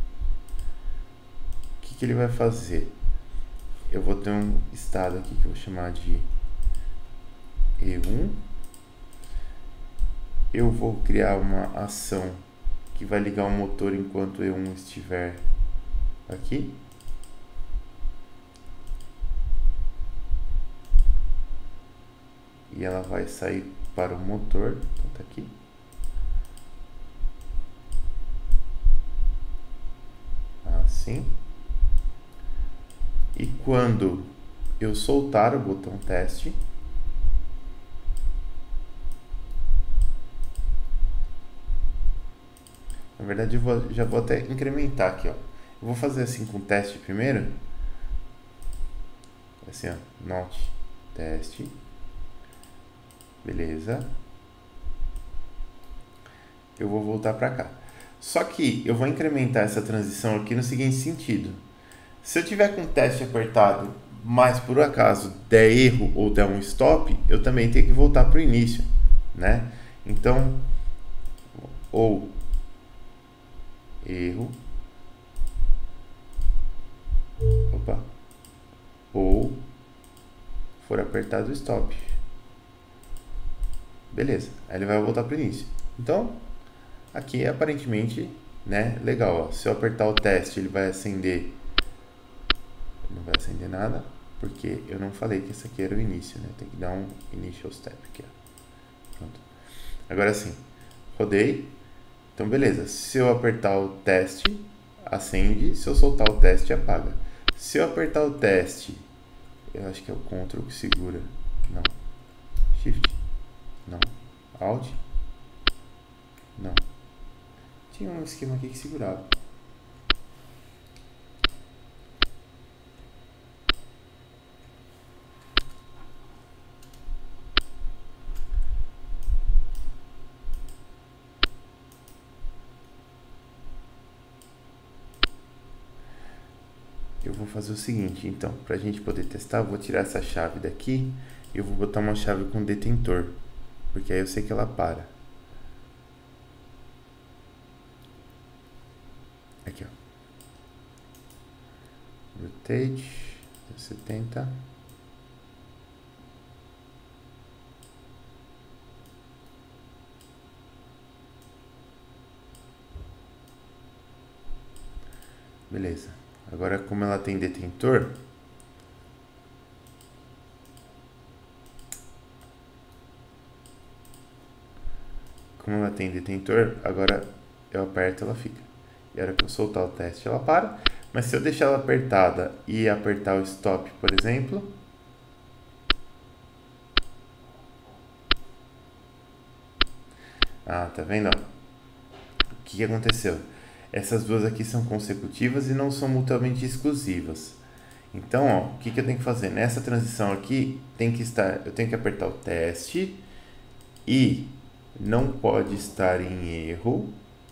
O que ele vai fazer? Eu vou ter um estado aqui que eu vou chamar de E1. Eu vou criar uma ação que vai ligar o motor enquanto E1 estiver aqui. E ela vai sair para o motor. Então tá aqui. Assim. E quando eu soltar o botão teste, na verdade eu já vou até incrementar aqui, ó. Eu vou fazer assim com o teste primeiro. Assim, ó, not teste. Beleza. Eu vou voltar para cá. Só que eu vou incrementar essa transição aqui no seguinte sentido. Se eu tiver com o teste apertado, mas por acaso der erro ou der um stop, eu também tenho que voltar para o início, né? Então, ou erro, ou for apertado o stop. Beleza, aí ele vai voltar para o início. Então, aqui é aparentemente, né, legal, ó. Se eu apertar o teste, ele vai acender. Não vai acender nada, porque eu não falei que esse aqui era o início, né? Tem que dar um initial step aqui, ó. Pronto. Agora sim, rodei. Então, beleza. Se eu apertar o teste, acende. Se eu soltar o teste, apaga. Se eu apertar o teste, eu acho que é o Ctrl que segura. Não. Shift. Não. Alt. Não. Tinha um esquema aqui que segurava. Eu vou fazer o seguinte, então, para a gente poder testar, eu vou tirar essa chave daqui e eu vou botar uma chave com detentor, porque aí eu sei que ela para. Aqui, ó. Rotate 70. Beleza. Agora, como ela tem detentor, agora eu aperto, ela fica. E a hora que eu soltar o teste, ela para. Mas se eu deixar ela apertada e apertar o stop, por exemplo, tá vendo? O que aconteceu? Essas duas aqui são consecutivas e não são mutuamente exclusivas. Então, o que eu tenho que fazer? Nessa transição aqui, eu tenho que apertar o teste e não pode estar em erro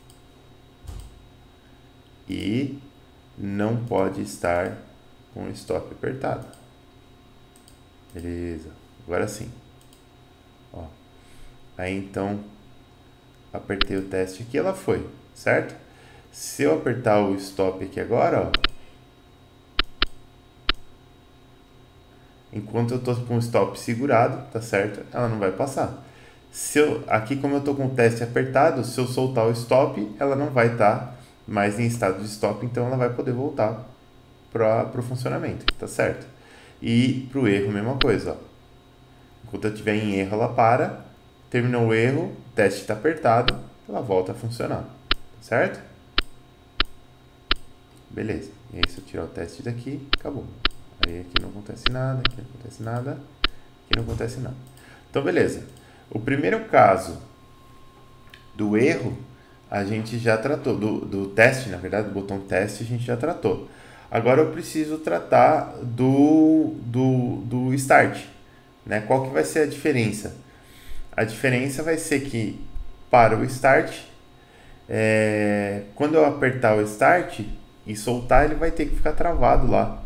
e não pode estar com o stop apertado. Beleza, agora sim. Aí então, apertei o teste aqui, ela foi, certo? Se eu apertar o stop aqui agora, enquanto eu estou com o stop segurado, tá certo? Ela não vai passar. Aqui, como eu estou com o teste apertado, se eu soltar o stop, ela não vai estar mais em estado de stop, então ela vai poder voltar para o funcionamento, tá certo? E para o erro, mesma coisa. Enquanto eu estiver em erro, ela para. Terminou o erro, o teste está apertado, ela volta a funcionar, tá certo? Beleza. E aí, se eu tirar o teste daqui, acabou. Aí aqui não acontece nada, aqui não acontece nada, aqui não acontece nada. Então, beleza. O primeiro caso do erro, a gente já tratou. Do teste, na verdade, do botão teste, a gente já tratou. Agora eu preciso tratar do start. Né? Qual que vai ser a diferença? A diferença vai ser que, para o start, quando eu apertar o start e soltar, ele vai ter que ficar travado lá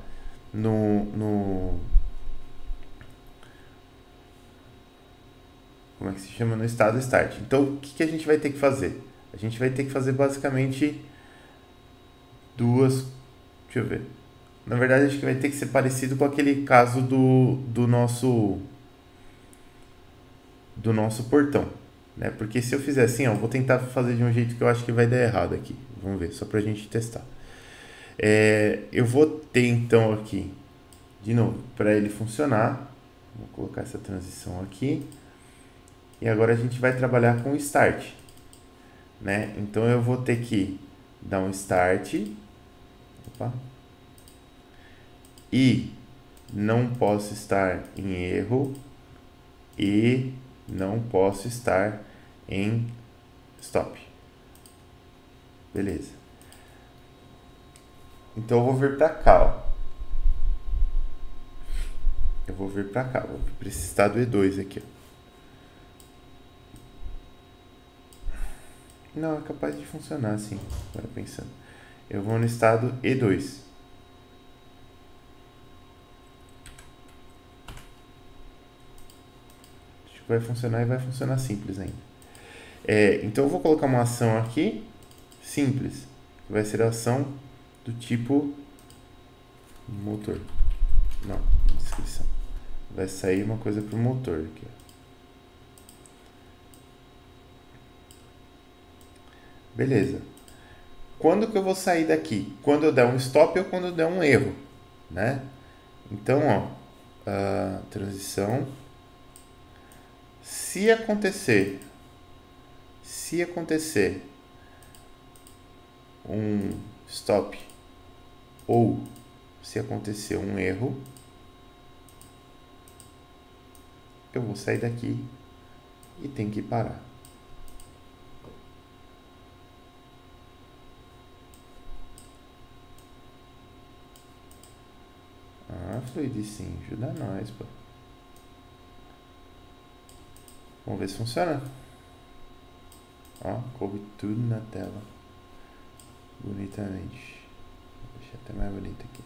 como é que se chama? No estado start. Então, o que a gente vai ter que fazer? A gente vai ter que fazer basicamente duas... Deixa eu ver. Na verdade, acho que vai ter que ser parecido com aquele caso do nosso portão, né? Porque se eu fizer assim, vou tentar fazer de um jeito que eu acho que vai dar errado aqui. Vamos ver, só pra gente testar. Eu vou ter então aqui, de novo, para ele funcionar, vou colocar essa transição aqui. E agora a gente vai trabalhar com o start, né? Então eu vou ter que dar um start. Opa. E não posso estar em erro e não posso estar em stop. Beleza. Então eu vou vir para cá, Eu vou vir para cá, vou para esse estado E2 aqui, Não, é capaz de funcionar assim, agora pensando. Eu vou no estado E2. Acho que vai funcionar e vai funcionar simples ainda. Então eu vou colocar uma ação aqui, simples, que vai ser a ação do tipo motor. Não, descrição. Vai sair uma coisa para o motor aqui. Beleza. Quando que eu vou sair daqui? Quando eu der um stop ou quando eu der um erro, né? Então, transição. Se acontecer um stop ou se acontecer um erro, eu vou sair daqui e tem que parar. Fluid sim, ajuda nós, pô. Vamos ver se funciona. Coube tudo na tela. Bonitamente. Vou deixar até mais bonito aqui.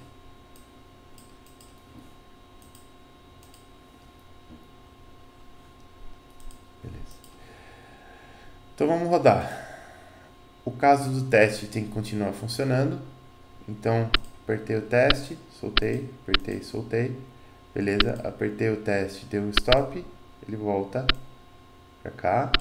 Beleza. Então vamos rodar. O caso do teste tem que continuar funcionando. Então, apertei o teste, soltei, apertei, soltei. Beleza, apertei o teste, deu um stop, ele volta para cá.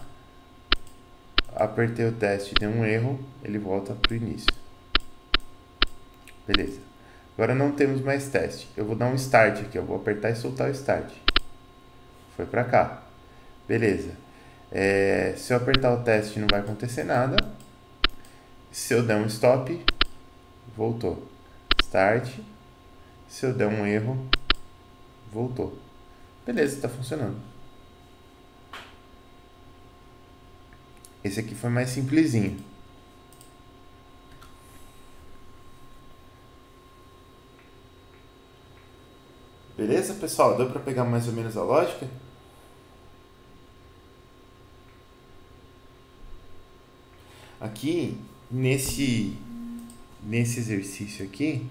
Apertei o teste, deu um erro, ele volta para o início. beleza. Agora não temos mais teste. Eu vou dar um start aqui, eu vou apertar e soltar o start. Foi para cá. Beleza. Se eu apertar o teste não vai acontecer nada. Se eu der um stop, voltou. Start. Se eu der um erro, voltou. Beleza, está funcionando. Esse aqui foi mais simplesinho. Beleza, pessoal? Deu para pegar mais ou menos a lógica? Aqui, nesse exercício aqui,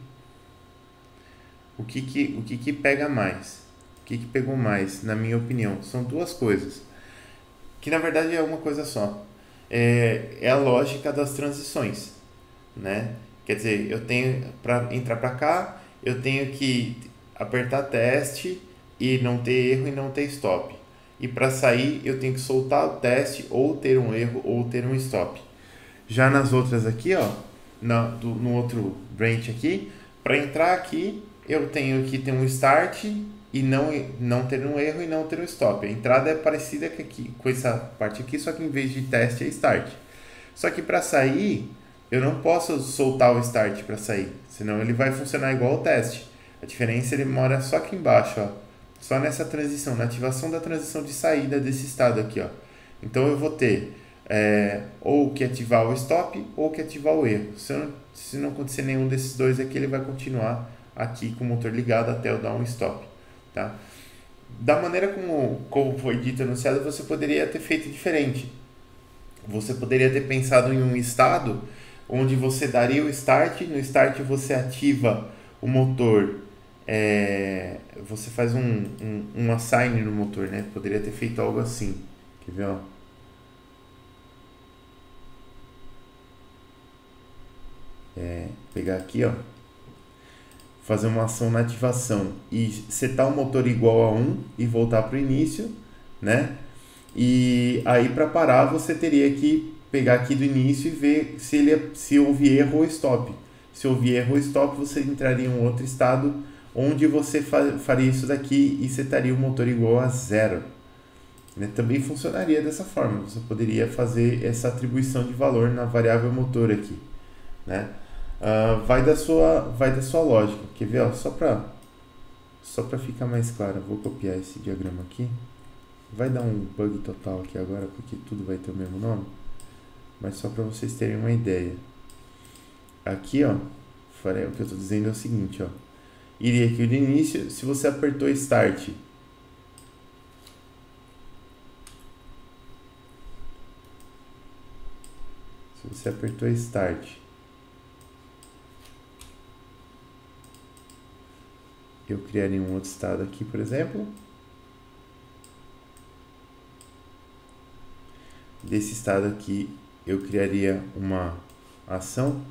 o que pega mais? O que pegou mais, na minha opinião? São duas coisas, que na verdade é uma coisa só. É a lógica das transições, né? Quer dizer, eu tenho, para entrar para cá, eu tenho que apertar teste e não ter erro e não ter stop. E para sair, eu tenho que soltar o teste ou ter um erro ou ter um stop. Já nas outras aqui, ó, no outro branch aqui, para entrar aqui, eu tenho que ter um start e não ter um erro e não ter um stop. A entrada é parecida com essa parte aqui, só que em vez de teste é start. Só que para sair, eu não posso soltar o start para sair, senão ele vai funcionar igual ao teste. A diferença ele mora só aqui embaixo, ó, só nessa transição, na ativação da transição de saída desse estado aqui, ó. Então eu vou ter ou que ativar o stop ou que ativar o erro. Se não acontecer nenhum desses dois aqui, ele vai continuar aqui com o motor ligado até eu dar um stop, tá? Da maneira como foi dito e anunciado, você poderia ter feito diferente. Você poderia ter pensado em um estado onde você daria o start, no start você ativa o motor, você faz um assign no motor, né? Poderia ter feito algo assim. Quer ver, ó? Pegar aqui, ó, fazer uma ação na ativação e setar o motor igual a 1 e voltar para o início, né? E aí para parar você teria que pegar aqui do início e ver se houve erro ou stop. Se houve erro ou stop, você entraria em um outro estado onde você faria isso daqui e setaria o motor igual a 0. Né? Também funcionaria dessa forma, você poderia fazer essa atribuição de valor na variável motor aqui, né? Vai da sua lógica. Quer ver? Ó, só para ficar mais claro, vou copiar esse diagrama aqui. Vai dar um bug total aqui agora, porque tudo vai ter o mesmo nome. Mas só para vocês terem uma ideia. Aqui, ó, o que eu estou dizendo é o seguinte, ó. Iria aqui no início, se você apertou Start, eu criaria um outro estado aqui, por exemplo. Desse estado aqui, eu criaria uma ação.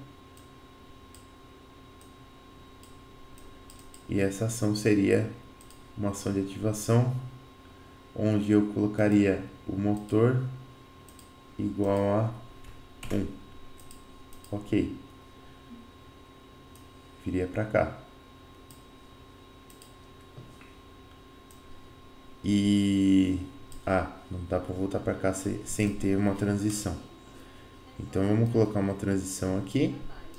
E essa ação seria uma ação de ativação, onde eu colocaria o motor igual a 1. Ok. Viria para cá. E não dá para voltar para cá sem ter uma transição. Então vamos colocar uma transição aqui.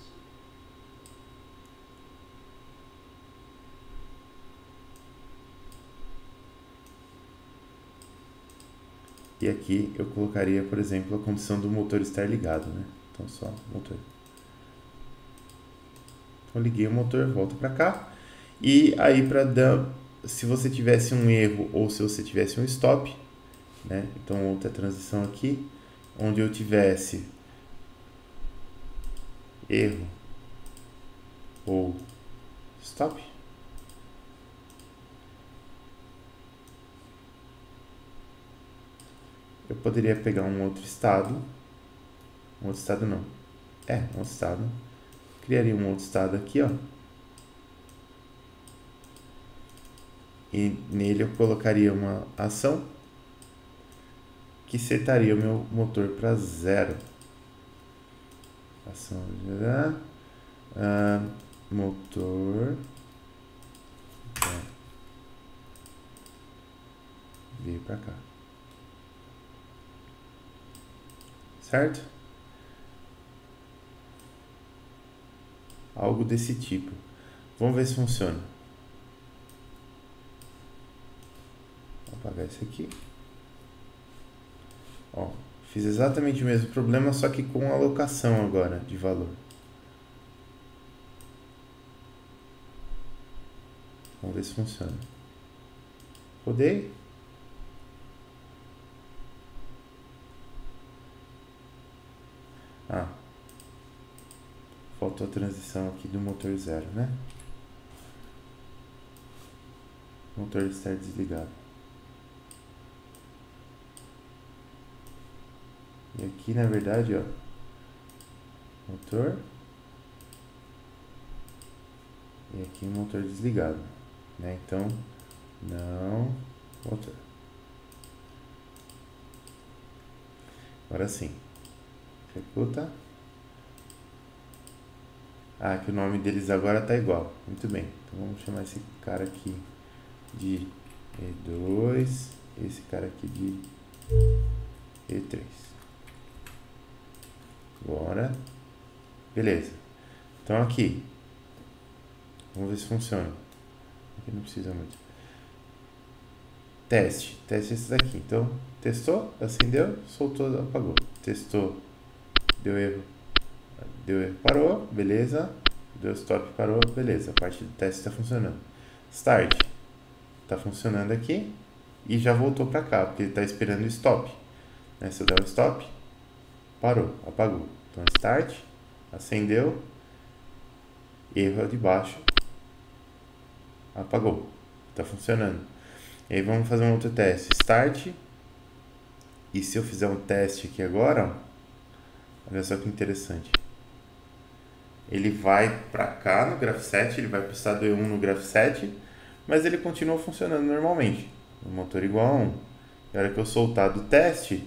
E aqui eu colocaria, por exemplo, a condição do motor estar ligado, né? Então só motor. Então liguei o motor, volto para cá. E aí se você tivesse um erro ou se você tivesse um stop, né? Então outra transição aqui, onde eu tivesse erro ou stop. Eu poderia pegar um outro estado não, um outro estado, criaria um outro estado aqui, ó, e nele eu colocaria uma ação que setaria o meu motor para 0. Ação motor veio para cá, certo? Algo desse tipo. Vamos ver se funciona. Vou apagar isso aqui. Ó, fiz exatamente o mesmo problema, só que com alocação agora de valor. Vamos ver se funciona. Rodei. Ah, faltou a transição aqui do motor zero, né? Motor estar desligado. E aqui, na verdade, ó, motor. E aqui motor desligado, né? Então, não motor. Agora sim. Executa. Ah, que o nome deles agora tá igual. Muito bem. Então vamos chamar esse cara aqui de E2, esse cara aqui de E3. Agora, beleza. Então aqui, vamos ver se funciona. Aqui não precisa muito. Teste esse daqui. Então, testou, acendeu, soltou, apagou. Testou, deu erro, parou, beleza. Deu stop, parou, beleza. A parte do teste está funcionando. Start, está funcionando aqui e já voltou para cá, porque ele está esperando o stop. Né? Se eu der o stop, parou, apagou. Então, start, acendeu, erro de baixo, apagou. Está funcionando. E aí vamos fazer um outro teste. Start. E se eu fizer um teste aqui agora, ó, olha só que interessante. Ele vai para cá no Graph7, ele vai para o estado E1 no Graph7, mas ele continua funcionando normalmente. O motor igual a 1. E a hora que eu soltar do teste,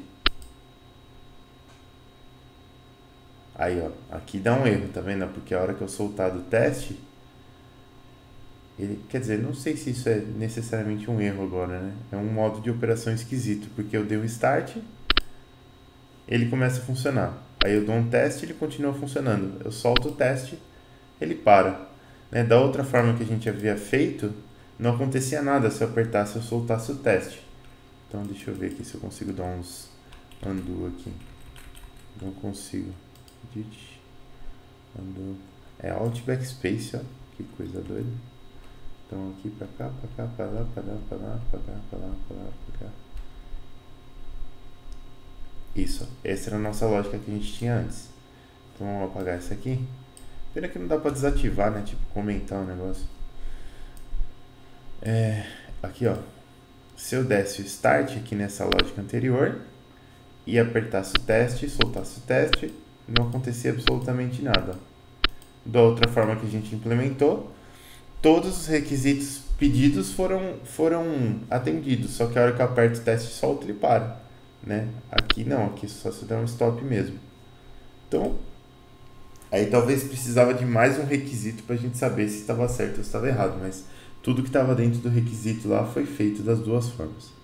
aí ó, aqui dá um erro, tá vendo? Porque a hora que eu soltar do teste, ele, quer dizer, não sei se isso é necessariamente um erro agora, né? É um modo de operação esquisito, porque eu dei o start, ele começa a funcionar. Aí eu dou um teste, ele continua funcionando. Eu solto o teste, ele para. Né? Da outra forma que a gente havia feito, não acontecia nada se eu apertasse ou soltasse o teste. Então deixa eu ver aqui se eu consigo dar uns undo aqui. Não consigo. Edit, undo. É Alt Backspace, ó. Que coisa doida. Então aqui pra cá, pra cá, pra lá, pra lá, pra lá, pra cá, pra lá, pra lá, pra cá. Isso, essa era a nossa lógica que a gente tinha antes. Então vamos apagar essa aqui. Pena que não dá pra desativar, né? Tipo, comentar o negócio. Aqui, ó. Se eu desse o start aqui nessa lógica anterior e apertasse o teste, soltasse o teste, não acontecia absolutamente nada. Da outra forma que a gente implementou, todos os requisitos pedidos foram atendidos, só que a hora que eu aperto o teste e solto, ele para. Né? Aqui não, aqui só se der um stop mesmo. Então, aí talvez precisava de mais um requisito para a gente saber se estava certo ou se estava errado, mas tudo que estava dentro do requisito lá foi feito das duas formas.